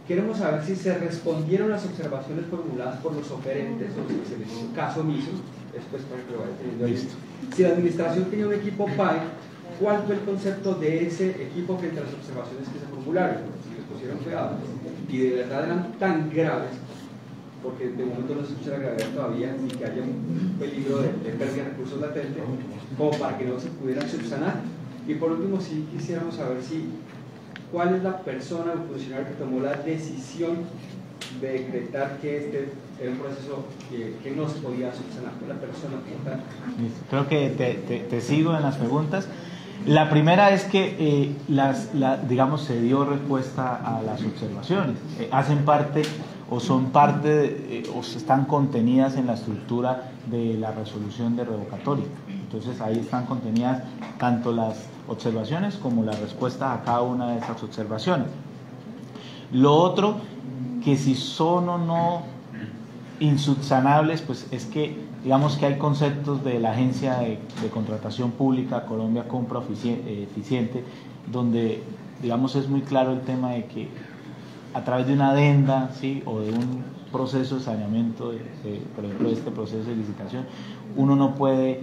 queremos saber si se respondieron las observaciones formuladas por los oferentes o si se les hizo caso omiso, después para que lo vaya teniendo listo. Si la administración tenía un equipo PAE, ¿cuál fue el concepto de ese equipo frente a las observaciones que se formularon? Si les pusieron cuidado y de verdad eran tan graves, porque de momento no se escucha la gravedad todavía, ni que haya un peligro de pérdida de recursos latentes, como para que no se pudieran subsanar. Y por último, sí quisiéramos saber cuál es la persona o funcionario que tomó la decisión de decretar que este era un proceso que no se podía subsanar, con la persona como tal. Creo que te sigo en las preguntas. La primera es que digamos, se dio respuesta a las observaciones. Hacen parte o son parte o están contenidas en la estructura de la resolución de revocatoria. Entonces ahí están contenidas tanto las observaciones como la respuesta a cada una de esas observaciones. Lo otro, que si son o no insubsanables, pues es que digamos que hay conceptos de la Agencia de Contratación Pública, Colombia Compra Eficiente, donde digamos es muy claro el tema de que a través de una adenda, ¿sí?, o de un proceso de saneamiento, por ejemplo este proceso de licitación, uno no puede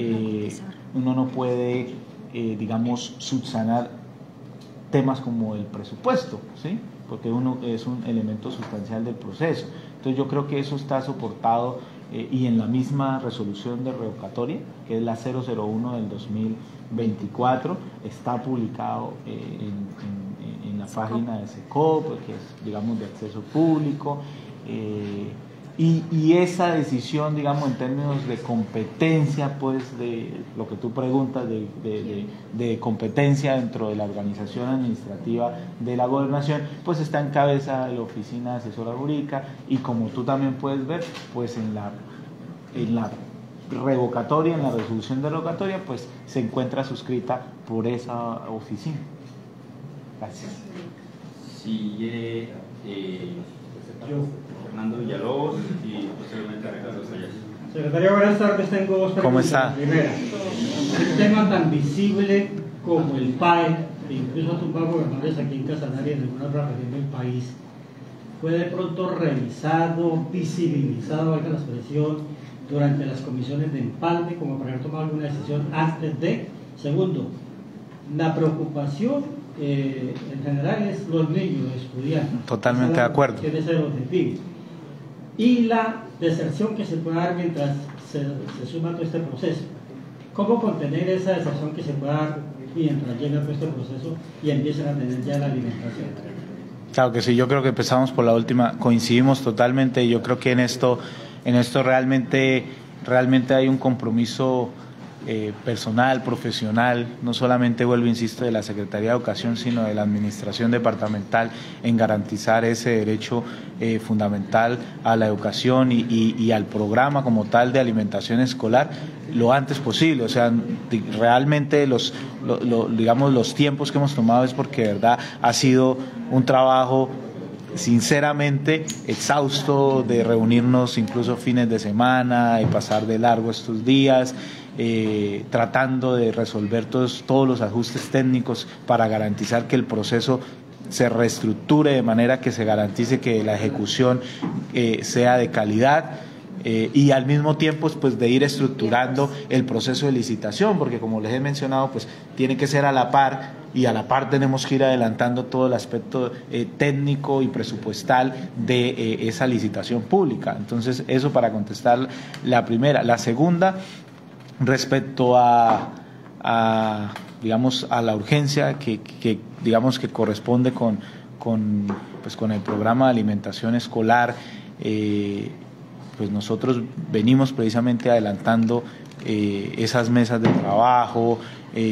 digamos subsanar temas como el presupuesto, ¿sí?, porque uno es un elemento sustancial del proceso. Entonces yo creo que eso está soportado y en la misma resolución de revocatoria, que es la 001 del 2024, está publicado en la página de SECOP, que es, digamos, de acceso público, y esa decisión, digamos, en términos de competencia, pues de lo que tú preguntas, de competencia dentro de la organización administrativa de la gobernación, pues está en cabeza de la Oficina Asesora Jurídica, y como tú también puedes ver, pues en la revocatoria, en la resolución de revocatoria, pues se encuentra suscrita por esa oficina. Gracias. Sigue Fernando Villalobos y posteriormente Ricardo Collazo. Secretario, buenas tardes. Tengo dos preguntas. ¿Cómo está? Primera, un tema tan visible como el PAE, que incluso ha tumbado gobernadores aquí en Casanare y en alguna otra región del país, fue de pronto revisado, visibilizado, valga la expresión, durante las comisiones de empalme, como para haber tomado alguna decisión antes de. Segundo, la preocupación en general es los niños, los estudiantes. Totalmente de acuerdo. Tiene ese objetivo. Y la deserción que se puede dar mientras se suma todo este proceso. ¿Cómo contener esa deserción que se puede dar mientras llega todo este proceso y empiezan a tener ya la alimentación? Claro que sí, yo creo que empezamos por la última, coincidimos totalmente. Yo creo que en esto realmente hay un compromiso personal, profesional, no solamente, vuelvo, insisto, de la Secretaría de Educación, sino de la Administración Departamental, en garantizar ese derecho fundamental a la educación y al programa como tal de alimentación escolar lo antes posible. O sea, realmente digamos, los tiempos que hemos tomado es porque de verdad ha sido un trabajo sinceramente exhausto, de reunirnos incluso fines de semana, de pasar de largo estos días, tratando de resolver todos los ajustes técnicos para garantizar que el proceso se reestructure de manera que se garantice que la ejecución sea de calidad, y al mismo tiempo pues de ir estructurando el proceso de licitación, porque como les he mencionado, pues tiene que ser a la par, y a la par tenemos que ir adelantando todo el aspecto técnico y presupuestal de esa licitación pública. Entonces, eso para contestar la primera. La segunda, respecto digamos, a la urgencia que digamos que corresponde con el programa de alimentación escolar, pues nosotros venimos precisamente adelantando esas mesas de trabajo,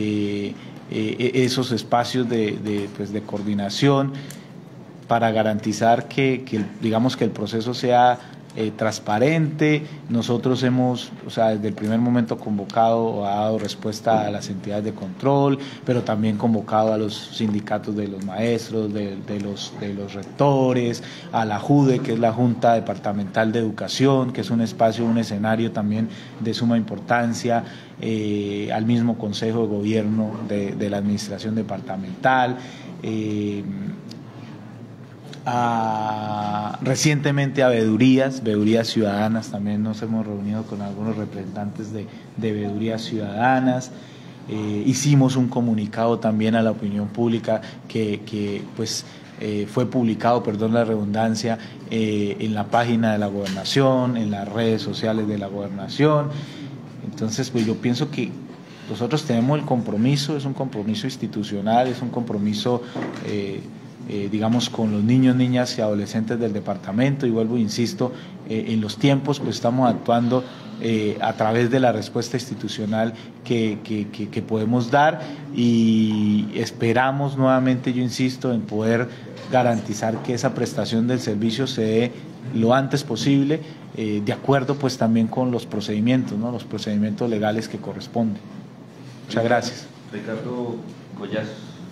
esos espacios de coordinación para garantizar que el proceso sea transparente. Nosotros hemos, desde el primer momento convocado o dado respuesta a las entidades de control, pero también convocado a los sindicatos de los maestros, de los rectores, a la JUDE, que es la Junta Departamental de Educación, que es un espacio, un escenario también de suma importancia, al mismo Consejo de Gobierno de la Administración Departamental, recientemente a veedurías ciudadanas, también nos hemos reunido con algunos representantes de veedurías ciudadanas. Hicimos un comunicado también a la opinión pública que pues fue publicado, perdón la redundancia, en la página de la gobernación, en las redes sociales de la gobernación. Entonces pues yo pienso que nosotros tenemos el compromiso, es un compromiso institucional, es un compromiso digamos con los niños, niñas y adolescentes del departamento, y vuelvo, insisto, en los tiempos pues estamos actuando a través de la respuesta institucional que podemos dar, y esperamos nuevamente, yo insisto, en poder garantizar que esa prestación del servicio se dé lo antes posible, de acuerdo pues también con los procedimientos, ¿no? Los procedimientos legales que corresponden. Muchas gracias. Ricardo Collazos.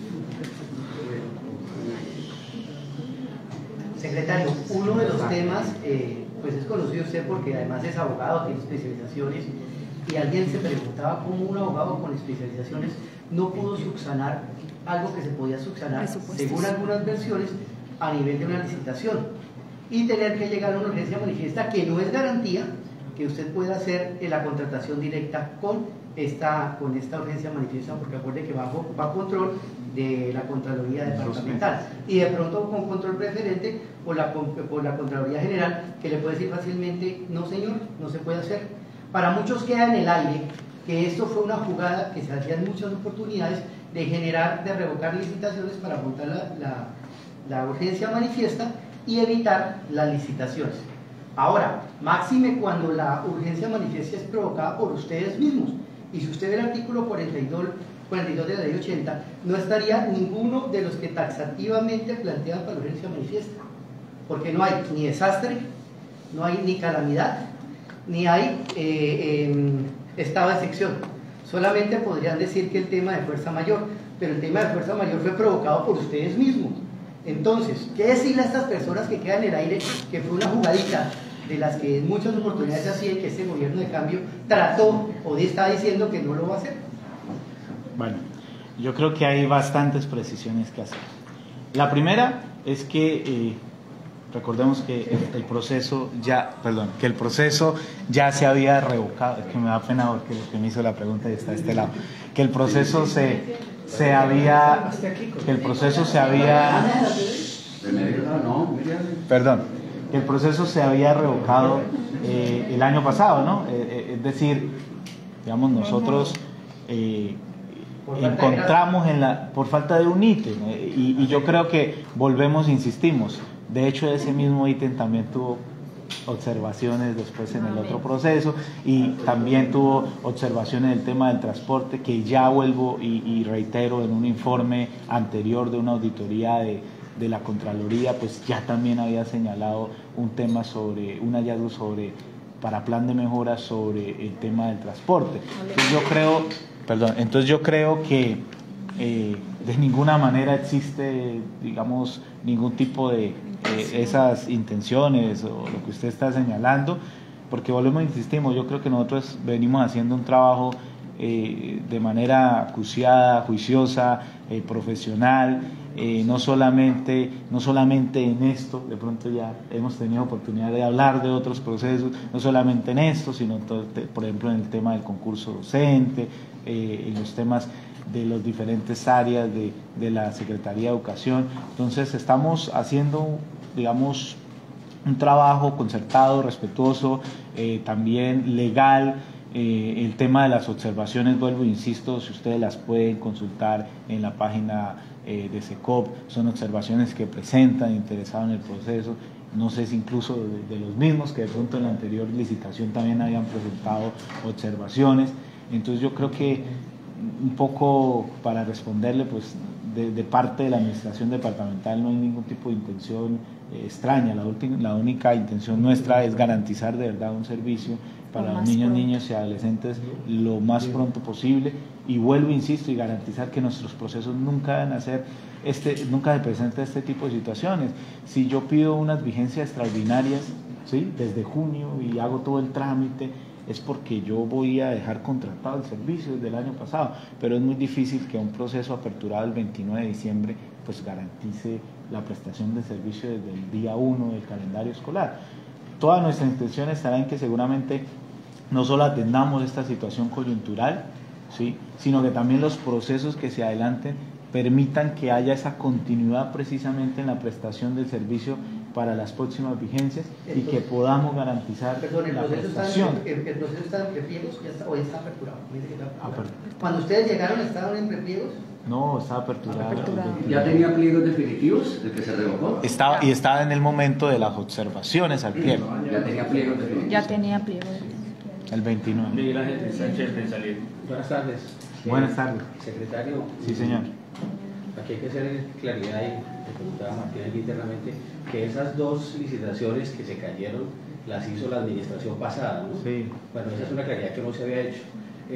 Secretario, uno de los temas, pues es conocido usted porque además es abogado, tiene especializaciones, y alguien se preguntaba cómo un abogado con especializaciones no pudo subsanar algo que se podía subsanar, según algunas versiones, a nivel de una licitación, y tener que llegar a una urgencia manifiesta que no es garantía que usted pueda hacer la contratación directa con esta urgencia manifiesta, porque acuerde que va control de la Contraloría Departamental, y de pronto con control preferente por la Contraloría General, que le puede decir fácilmente, no señor, no se puede hacer. Para muchos queda en el aire que esto fue una jugada que se hacía en muchas oportunidades de revocar licitaciones para montar la urgencia manifiesta y evitar las licitaciones. Ahora, máxime cuando la urgencia manifiesta es provocada por ustedes mismos, y si usted ve el artículo 42 de la ley 80, no estaría ninguno de los que taxativamente plantean para la urgencia manifiesta, porque no hay ni desastre, no hay ni calamidad, ni hay estado de excepción. Solamente podrían decir que el tema de fuerza mayor, pero el tema de fuerza mayor fue provocado por ustedes mismos. Entonces, ¿qué decirle a estas personas que quedan en el aire que fue una jugadita de las que en muchas oportunidades se hacía y que este gobierno de cambio trató o está diciendo que no lo va a hacer? Bueno, yo creo que hay bastantes precisiones que hacer. La primera es que recordemos que el proceso ya se había revocado. Es que me da pena porque lo que me hizo la pregunta está de este lado, que el proceso se había que el proceso se había revocado el año pasado, ¿no? Es decir, digamos, nosotros encontramos por falta de un ítem, y yo creo que insistimos. De hecho, ese mismo ítem también tuvo observaciones después en el otro proceso, y también tuvo observaciones del tema del transporte, que ya vuelvo y reitero, en un informe anterior de una auditoría de la Contraloría, pues ya también había señalado un tema un hallazgo para plan de mejora sobre el tema del transporte. Entonces yo creo que de ninguna manera existe, digamos, ningún tipo de esas intenciones o lo que usted está señalando, porque insistimos, yo creo que nosotros venimos haciendo un trabajo de manera acuciada, juiciosa, profesional, no solamente en esto. De pronto ya hemos tenido oportunidad de hablar de otros procesos, no solamente en esto, sino por ejemplo en el tema del concurso docente, en los temas de las diferentes áreas de la Secretaría de Educación. Entonces estamos haciendo, digamos, un trabajo concertado, respetuoso, también legal. El tema de las observaciones, vuelvo e insisto, si ustedes las pueden consultar en la página de SECOP, son observaciones que presentan interesados en el proceso. No sé si incluso de los mismos que de pronto en la anterior licitación también habían presentado observaciones. Entonces yo creo que un poco para responderle, pues de parte de la administración departamental no hay ningún tipo de intención extraña. La única intención nuestra es garantizar de verdad un servicio para los niños y adolescentes lo más pronto posible, y vuelvo, insisto, y garantizar que nuestros procesos nunca van a ser nunca se presenta este tipo de situaciones. Si yo pido unas vigencias extraordinarias, ¿sí?, desde junio, y hago todo el trámite, es porque yo voy a dejar contratado el servicio desde el año pasado, pero es muy difícil que un proceso aperturado el 29 de diciembre pues garantice la prestación de servicio desde el día 1 del calendario escolar. Toda nuestra intención estará en que seguramente no solo atendamos esta situación coyuntural, ¿sí?, sino que también los procesos que se adelanten permitan que haya esa continuidad precisamente en la prestación del servicio para las próximas vigencias. Entonces, y que podamos garantizar la prestación. ¿El proceso está en prepliegos o está aperturado? Cuando ustedes llegaron, ¿estaban en prepliegos? No, estaba aperturado. ¿Ya tenía pliegos definitivos de que se revocó? Estaba en el momento de las observaciones al pliego. Ya tenía pliegos definitivos. Ya tenía pliego. El 29. Miguel Ángel Sánchez Pensalí. Buenas tardes. Buenas tardes. Secretario. Sí, señor. Aquí hay que hacer claridad, y le preguntaba a Martínez internamente, que esas dos licitaciones que se cayeron las hizo la administración pasada, ¿no? Sí. Bueno, esa es una claridad que no se había hecho.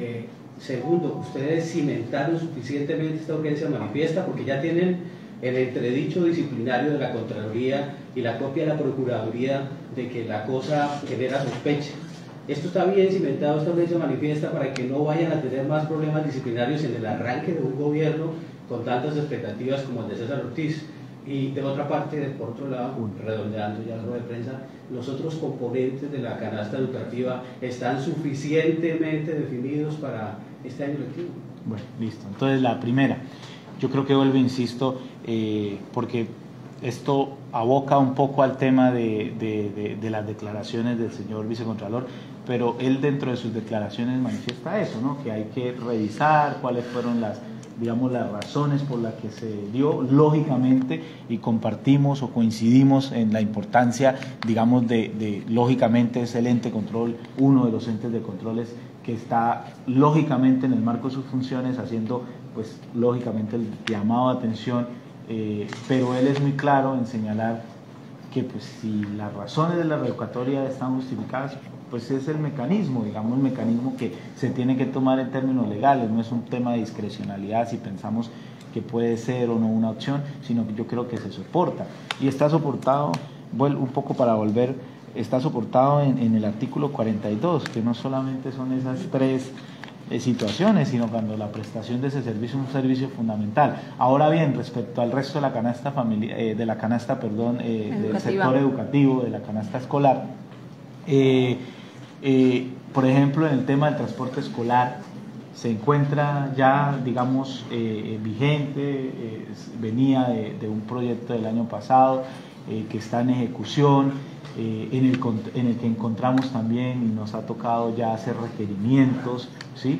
Segundo, ¿ustedes cimentaron suficientemente esta urgencia manifiesta? Porque ya tienen el entredicho disciplinario de la Contraloría y la copia de la Procuraduría de que la cosa genera sospecha. ¿Esto está bien cimentado, esta urgencia manifiesta, para que no vayan a tener más problemas disciplinarios en el arranque de un gobierno con tantas expectativas como el de César Ortiz? Y de otra parte, por otro lado, redondeando ya lo de prensa, ¿los otros componentes de la canasta educativa están suficientemente definidos para este año lectivo? Bueno, listo. Entonces, la primera, yo creo que vuelvo, insisto, porque esto aboca un poco al tema de las declaraciones del señor vicecontralor, pero él dentro de sus declaraciones manifiesta eso, ¿no?, que hay que revisar cuáles fueron las razones por las que se dio, lógicamente, y compartimos o coincidimos en la importancia, digamos, lógicamente es el ente control, uno de los entes de controles que está lógicamente en el marco de sus funciones haciendo, pues, lógicamente el llamado de atención, pero él es muy claro en señalar que, pues, si las razones de la revocatoria están justificadas, pues es el mecanismo, digamos, el mecanismo que se tiene que tomar en términos legales, no es un tema de discrecionalidad si pensamos que puede ser o no una opción, sino que yo creo que se soporta. Y está soportado, un poco para volver, está soportado en el artículo 42, que no solamente son esas tres situaciones, sino cuando la prestación de ese servicio es un servicio fundamental. Ahora bien, respecto al resto de la canasta del sector educativo, de la canasta escolar, por ejemplo, en el tema del transporte escolar se encuentra ya, digamos, vigente, venía de un proyecto del año pasado que está en ejecución, en el que encontramos también, y nos ha tocado ya hacer requerimientos, ¿sí?,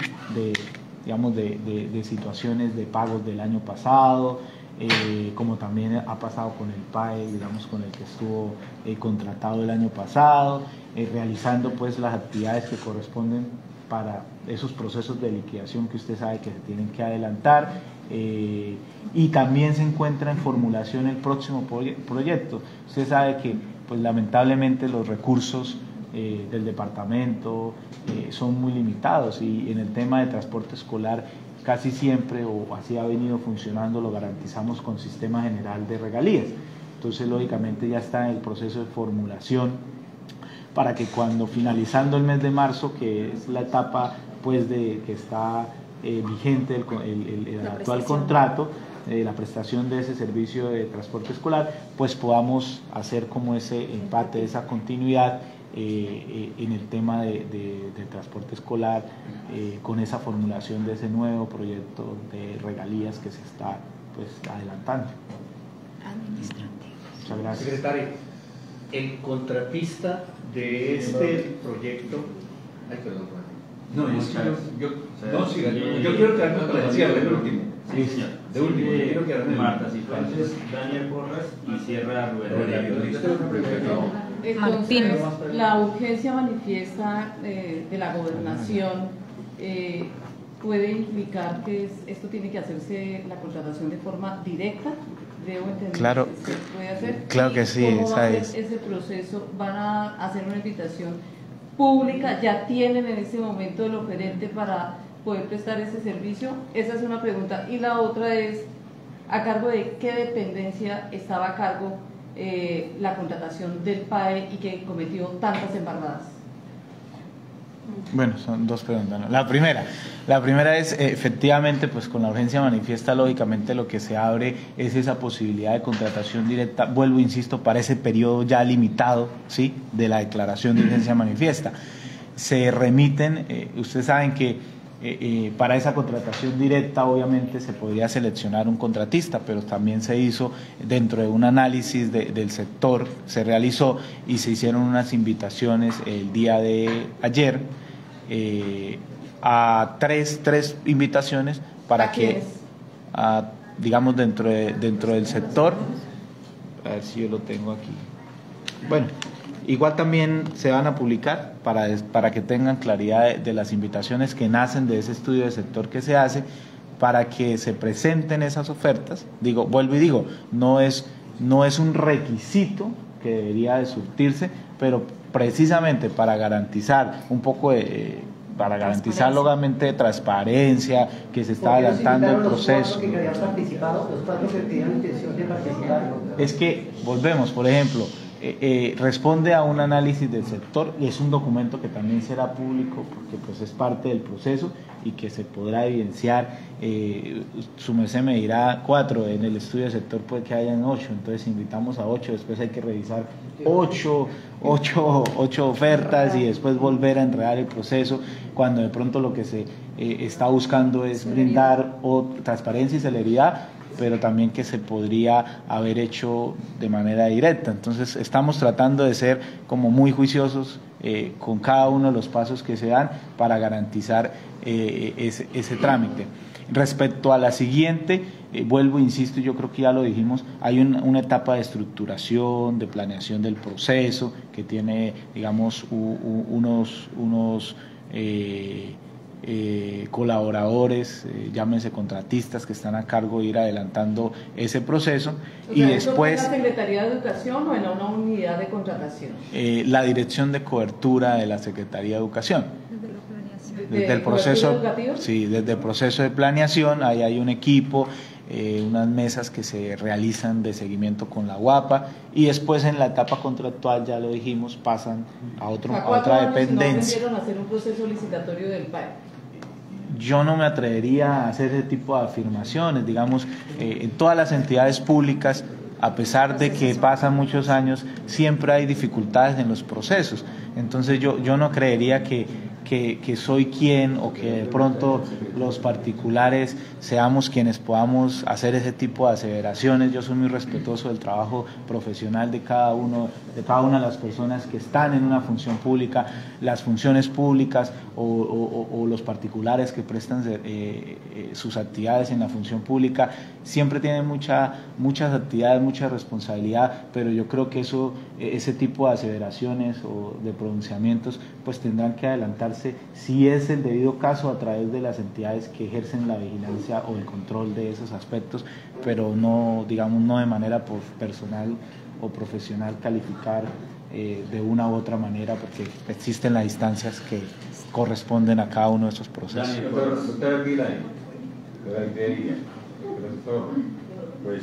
de situaciones de pagos del año pasado, como también ha pasado con el PAE, digamos, con el que estuvo contratado el año pasado, realizando, pues, las actividades que corresponden para esos procesos de liquidación que usted sabe que se tienen que adelantar, y también se encuentra en formulación el próximo proyecto. Usted sabe que, pues, lamentablemente los recursos del departamento son muy limitados, y en el tema de transporte escolar casi siempre, o así ha venido funcionando, lo garantizamos con sistema general de regalías. Entonces, lógicamente, ya está en el proceso de formulación para que cuando, finalizando el mes de marzo, que es la etapa, pues, que está vigente el actual contrato, la prestación de ese servicio de transporte escolar, pues podamos hacer como ese empate, esa continuidad en el tema de transporte escolar, con esa formulación de ese nuevo proyecto de regalías que se está, pues, adelantando. Muchas gracias. Secretario, el contratista de este proyecto... Ay, perdón. No, yo quiero quedarme con el cierre, el último. Sí, señor. De último, yo quiero quedarme. Marta Cifuentes, Daniel Porras y Sierra Rubén. Entonces, la urgencia manifiesta de la gobernación puede implicar que esto tiene que hacerse, la contratación, de forma directa. Debo entender, claro, que se puede hacer. Claro que sí. ¿Cómo va a ser ese proceso? ¿Van a hacer una invitación pública? ¿Ya tienen en este momento el oferente para poder prestar ese servicio? Esa es una pregunta. Y la otra es, ¿a cargo de qué dependencia estaba a cargo la contratación del PAE y que cometió tantas embarradas? Bueno, son dos preguntas, ¿no? La primera es, efectivamente, pues con la urgencia manifiesta, lógicamente lo que se abre es esa posibilidad de contratación directa, vuelvo, insisto, para ese periodo ya limitado, ¿sí?, de la declaración de urgencia manifiesta. Se remiten, ustedes saben que para esa contratación directa obviamente se podría seleccionar un contratista, pero también se hizo dentro de un análisis del sector, se realizó y se hicieron unas invitaciones el día de ayer a tres invitaciones para que, digamos, dentro del sector, a ver si yo lo tengo aquí. Bueno, igual también se van a publicar para que tengan claridad de las invitaciones que nacen de ese estudio de sector que se hace, para que se presenten esas ofertas. Digo, vuelvo y digo, no es un requisito que debería de surtirse, pero precisamente para garantizar un poco para garantizar lógicamente transparencia, que se está adelantando el proceso. Los cuatro que pidieron intención de participar. Es que, volvemos, por ejemplo, responde a un análisis del sector y es un documento que también será público porque pues es parte del proceso y que se podrá evidenciar. Su merced me dirá 4, en el estudio del sector puede que hayan 8, entonces invitamos a 8, después hay que revisar 8 ofertas y después volver a enredar el proceso, cuando de pronto lo que se está buscando es brindar transparencia y celeridad, pero también que se podría haber hecho de manera directa. Entonces estamos tratando de ser como muy juiciosos con cada uno de los pasos que se dan para garantizar ese trámite. Respecto a la siguiente, vuelvo, insisto, yo creo que ya lo dijimos, hay una etapa de estructuración, de planeación del proceso, que tiene, digamos, unos colaboradores, llámense contratistas, que están a cargo de ir adelantando ese proceso. O y sea, después, ¿eso en la Secretaría de Educación o en una unidad de contratación? La dirección de cobertura de la Secretaría de Educación. Desde el proceso, sí, desde el proceso de planeación, ahí hay un equipo, unas mesas que se realizan de seguimiento con la UAPA, y después en la etapa contractual, ya lo dijimos, pasan a otra dependencia. ¿No aprendieron a hacer un proceso licitatorio del PAE? Yo no me atrevería a hacer ese tipo de afirmaciones, digamos, en todas las entidades públicas, a pesar de que pasan muchos años, siempre hay dificultades en los procesos. Entonces yo no creería que soy quien, o que de pronto los particulares seamos quienes podamos hacer ese tipo de aseveraciones. Yo soy muy respetuoso del trabajo profesional de cada una de las personas que están en una función pública. Las funciones públicas o los particulares que prestan sus actividades en la función pública siempre tienen muchas actividades, mucha responsabilidad, pero yo creo que ese tipo de aseveraciones o de pronunciamientos pues tendrán que adelantarse, si es el debido caso, a través de las entidades que ejercen la vigilancia o el control de esos aspectos, pero no, digamos, no de manera personal o profesional calificar de una u otra manera, porque existen las instancias que corresponden a cada uno de esos procesos. Doctor Aguila, pues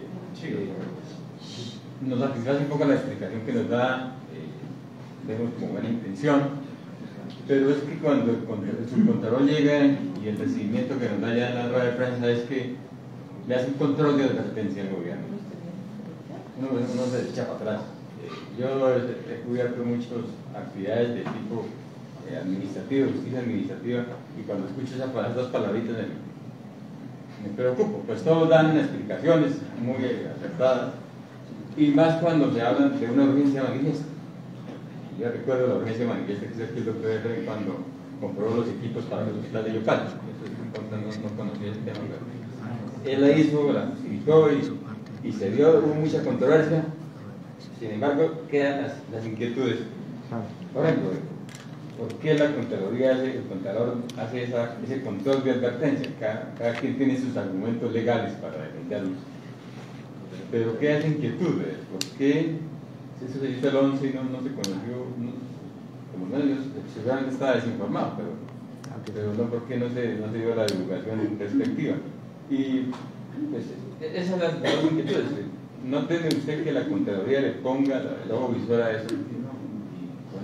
nos satisface un poco la explicación que nos da, vemos como buena intención, pero es que cuando el subcontralor llega y el recibimiento que nos da ya en la rueda de prensa es que le hace un control de advertencia al gobierno. Uno se echa para atrás. Yo he cubierto muchas actividades de tipo administrativo, justicia administrativa, y cuando escucho esas dos palabritas me preocupo. Pues todos dan explicaciones muy acertadas, y más cuando se hablan de una urgencia manifiesta. Yo recuerdo la urgencia manifiesta que se hizo el doctor Herrera cuando compró los equipos para el hospital de Yopal. No conocía ese tema, pero él la hizo, la justificó y se dio, hubo mucha controversia. Sin embargo, quedan las inquietudes. Por ejemplo, ¿por qué la Contraloría el Contralor hace ese control de advertencia? Cada quien tiene sus argumentos legales para defenderlos. Pero quedan inquietudes. ¿Por qué eso se hizo el 11 y no se conoció? Como menos, seguramente estaba desinformado, pero no, ¿por qué no se dio la divulgación respectiva? Y pues, esas son las dos inquietudes. ¿No tiene usted que la Contraloría le ponga el ojo visor a eso? Y con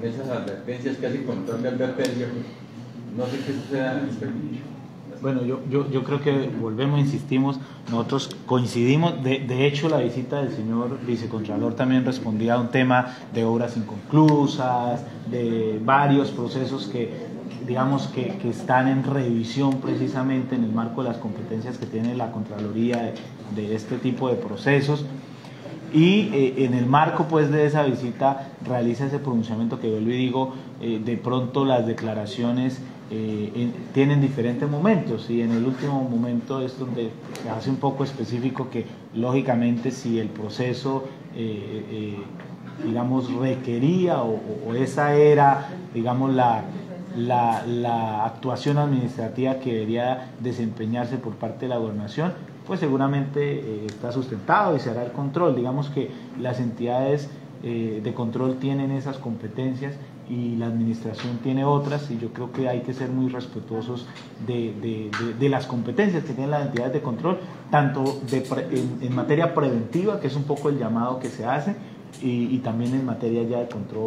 en esas advertencias, casi control de advertencia, no sé qué suceda en este vídeo. Bueno, yo creo que volvemos, insistimos, nosotros coincidimos, de hecho la visita del señor vicecontralor también respondía a un tema de obras inconclusas, de varios procesos que digamos que están en revisión precisamente en el marco de las competencias que tiene la Contraloría de este tipo de procesos. Y en el marco pues de esa visita realiza ese pronunciamiento que vuelvo y digo, de pronto las declaraciones tienen diferentes momentos, y en el último momento es donde se hace un poco específico que lógicamente si el proceso digamos requería o esa era digamos la actuación administrativa que debería desempeñarse por parte de la gobernación, pues seguramente está sustentado y se hará el control. Digamos que las entidades de control tienen esas competencias y la administración tiene otras, y yo creo que hay que ser muy respetuosos de las competencias que tienen las entidades de control, tanto en materia preventiva, que es un poco el llamado que se hace, y también en materia ya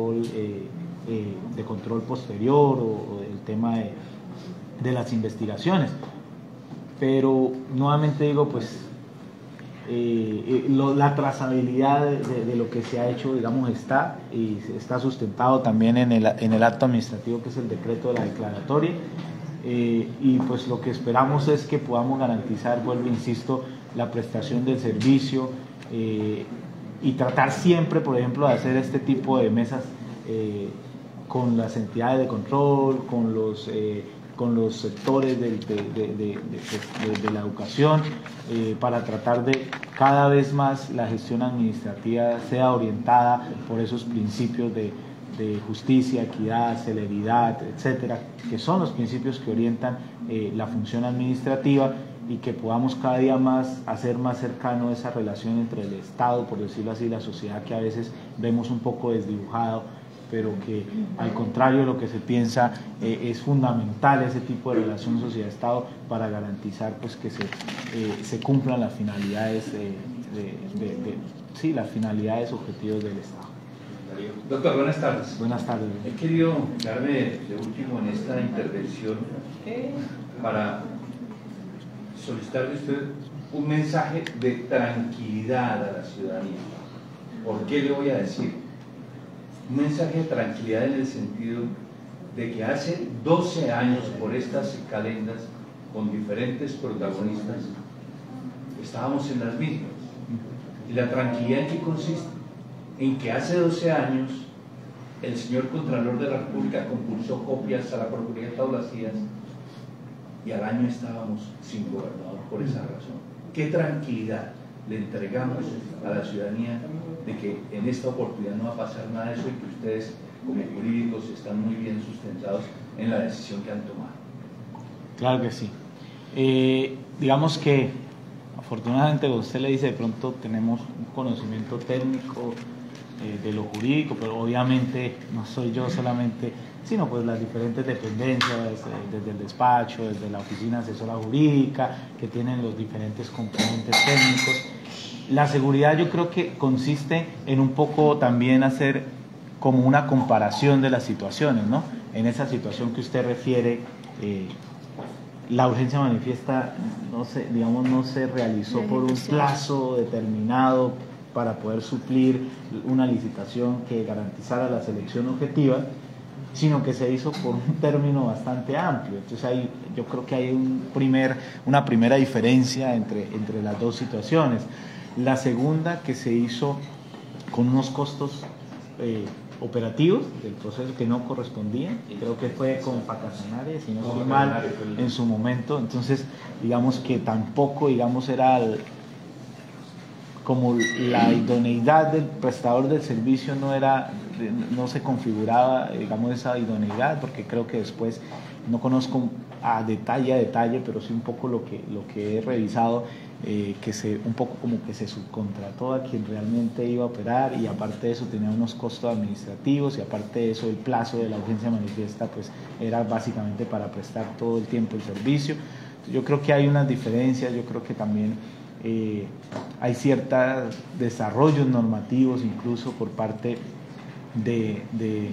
de control posterior o el tema de las investigaciones. Pero nuevamente digo, pues la trazabilidad de lo que se ha hecho, digamos, está sustentado también en el acto administrativo, que es el decreto de la declaratoria, y pues lo que esperamos es que podamos garantizar, vuelvo, insisto, la prestación del servicio, y tratar siempre, por ejemplo, de hacer este tipo de mesas con las entidades de control, con los sectores de la educación, para tratar de cada vez más la gestión administrativa sea orientada por esos principios de justicia, equidad, celeridad, etcétera, que son los principios que orientan la función administrativa, y que podamos cada día más hacer más cercano esa relación entre el Estado, por decirlo así, y la sociedad, que a veces vemos un poco desdibujado, pero que al contrario de lo que se piensa es fundamental ese tipo de relación sociedad-Estado para garantizar pues que se cumplan las finalidades las finalidades objetivos del Estado. Doctor, buenas tardes. Buenas tardes. He querido darme de último en esta intervención para solicitar de usted un mensaje de tranquilidad a la ciudadanía. ¿Por qué le voy a decir? Un mensaje de tranquilidad en el sentido de que hace 12 años, por estas calendas, con diferentes protagonistas, estábamos en las mismas. ¿Y la tranquilidad en qué consiste? En que hace 12 años el señor Contralor de la República compulsó copias a la Procuraduría de todas las días, y al año estábamos sin gobernador por esa razón. ¿Qué tranquilidad le entregamos a la ciudadanía de que en esta oportunidad no va a pasar nada de eso, y que ustedes como jurídicos están muy bien sustentados en la decisión que han tomado? Claro que sí. Digamos que afortunadamente, como usted le dice, de pronto tenemos un conocimiento técnico de lo jurídico, pero obviamente no soy yo solamente, sino pues las diferentes dependencias, desde el despacho, desde la oficina asesora jurídica, que tienen los diferentes componentes técnicos. La seguridad yo creo que consiste en un poco también hacer como una comparación de las situaciones, ¿no? En esa situación que usted refiere, la urgencia manifiesta no se realizó por un plazo determinado para poder suplir una licitación que garantizara la selección objetiva, sino que se hizo por un término bastante amplio. Entonces ahí yo creo que hay una primera diferencia entre las dos situaciones. La segunda, que se hizo con unos costos operativos del proceso que no correspondían, creo que fue con Pacasanare, si no estoy mal, en su momento. Entonces digamos que tampoco era como la idoneidad del prestador del servicio, no se configuraba, digamos, esa idoneidad, porque creo que después, no conozco a detalle, pero sí un poco lo que he revisado, un poco como que se subcontrató a quien realmente iba a operar, y aparte de eso tenía unos costos administrativos, y aparte de eso el plazo de la urgencia manifiesta pues era básicamente para prestar todo el tiempo el servicio. Yo creo que hay unas diferencias, yo creo que también hay ciertos desarrollos normativos incluso por parte de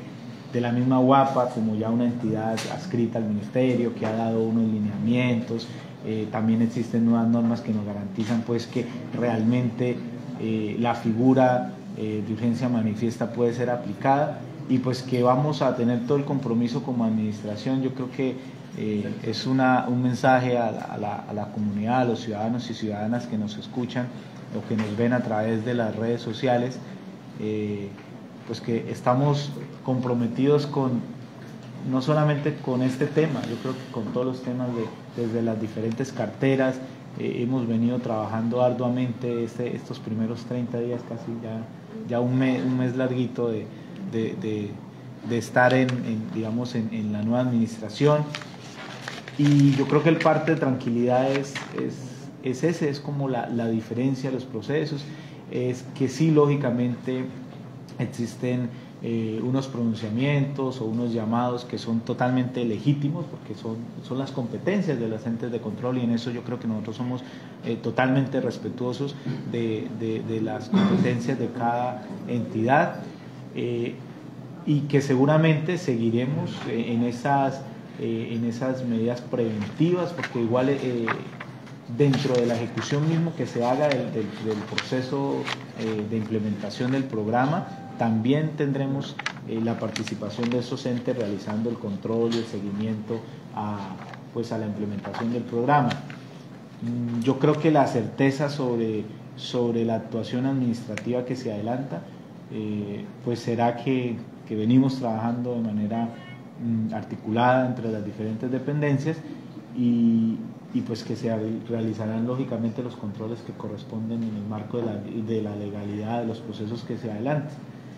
de la misma UAPA como ya una entidad adscrita al ministerio que ha dado unos lineamientos. También existen nuevas normas que nos garantizan pues que realmente la figura de urgencia manifiesta puede ser aplicada, y pues que vamos a tener todo el compromiso como administración. Yo creo que es un mensaje a la comunidad, a los ciudadanos y ciudadanas que nos escuchan o que nos ven a través de las redes sociales, pues que estamos comprometidos no solamente con este tema, yo creo que con todos los temas desde las diferentes carteras. Hemos venido trabajando arduamente estos primeros 30 días, casi ya un mes larguito de estar digamos, en la nueva administración, y yo creo que el parte de tranquilidad es como la diferencia de los procesos, es que sí, lógicamente existen unos pronunciamientos o unos llamados que son totalmente legítimos, porque son las competencias de los entes de control, y en eso yo creo que nosotros somos totalmente respetuosos de las competencias de cada entidad, y que seguramente seguiremos en esas medidas preventivas, porque igual dentro de la ejecución mismo que se haga del proceso de implementación del programa, también tendremos la participación de esos entes realizando el control y el seguimiento a la implementación del programa. Yo creo que la certeza sobre la actuación administrativa que se adelanta, pues será que venimos trabajando de manera articulada entre las diferentes dependencias, y pues que se realizarán lógicamente los controles que corresponden en el marco de la legalidad de los procesos que se adelanten.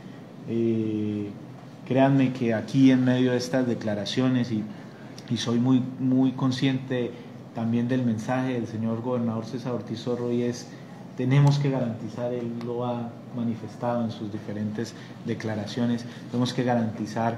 Créanme que aquí, en medio de estas declaraciones, y soy muy consciente también del mensaje del señor gobernador César Ortiz Zorro, y es: tenemos que garantizar, él lo ha manifestado en sus diferentes declaraciones, tenemos que garantizar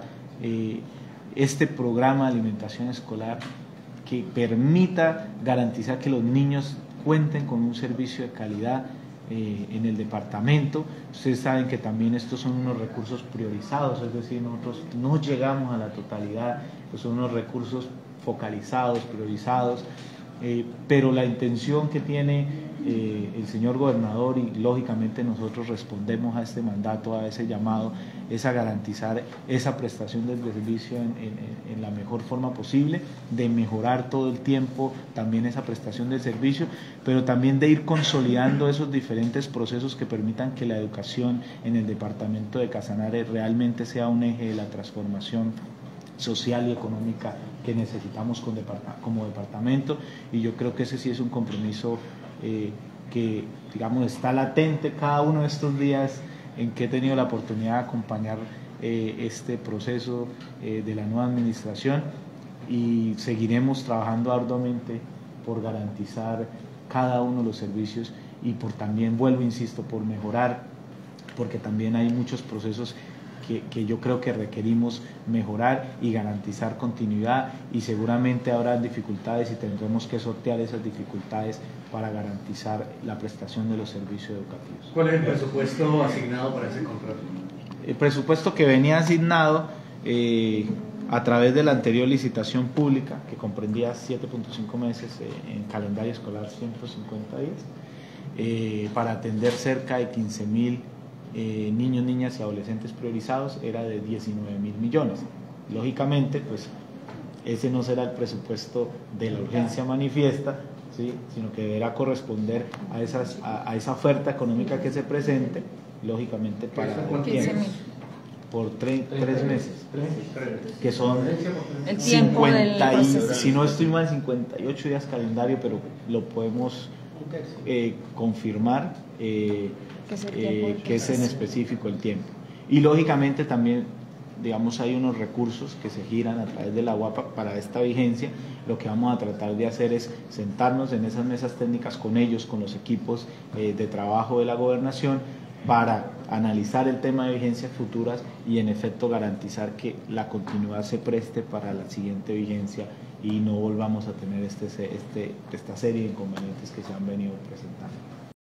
este programa de alimentación escolar que permita garantizar que los niños cuenten con un servicio de calidad en el departamento. Ustedes saben que también estos son unos recursos priorizados, es decir, nosotros no llegamos a la totalidad, pues son unos recursos focalizados, priorizados, pero la intención que tiene el señor gobernador, y lógicamente nosotros respondemos a este mandato, a ese llamado, es a garantizar esa prestación del servicio en la mejor forma posible, de mejorar todo el tiempo también esa prestación del servicio, pero también de ir consolidando esos diferentes procesos que permitan que la educación en el departamento de Casanare realmente sea un eje de la transformación social y económica que necesitamos como departamento. Y yo creo que ese sí es un compromiso que, digamos, está latente cada uno de estos días en que he tenido la oportunidad de acompañar este proceso de la nueva administración, y seguiremos trabajando arduamente por garantizar cada uno de los servicios, y por también, vuelvo, insisto, por mejorar, porque también hay muchos procesos que yo creo que requerimos mejorar y garantizar continuidad, y seguramente habrá dificultades y tendremos que sortear esas dificultades para garantizar la prestación de los servicios educativos. ¿Cuál es el presupuesto asignado para ese contrato? El presupuesto que venía asignado a través de la anterior licitación pública, que comprendía 7.5 meses en calendario escolar, 150 días, para atender cerca de 15.000 niños, niñas y adolescentes priorizados, era de 19.000 millones. Lógicamente, pues ese no será el presupuesto de la urgencia manifiesta, ¿sí?, sino que deberá corresponder a esa oferta económica que se presente, lógicamente para el tiempo, por 3 meses, que son el tiempo 50 si no estoy mal, 58 días calendario, pero lo podemos confirmar que es en específico el tiempo. Y lógicamente también, digamos, hay unos recursos que se giran a través de la UAPA para esta vigencia. Lo que vamos a tratar de hacer es sentarnos en esas mesas técnicas con ellos, con los equipos de trabajo de la gobernación, para analizar el tema de vigencias futuras y en efecto garantizar que la continuidad se preste para la siguiente vigencia y no volvamos a tener esta serie de inconvenientes que se han venido presentando.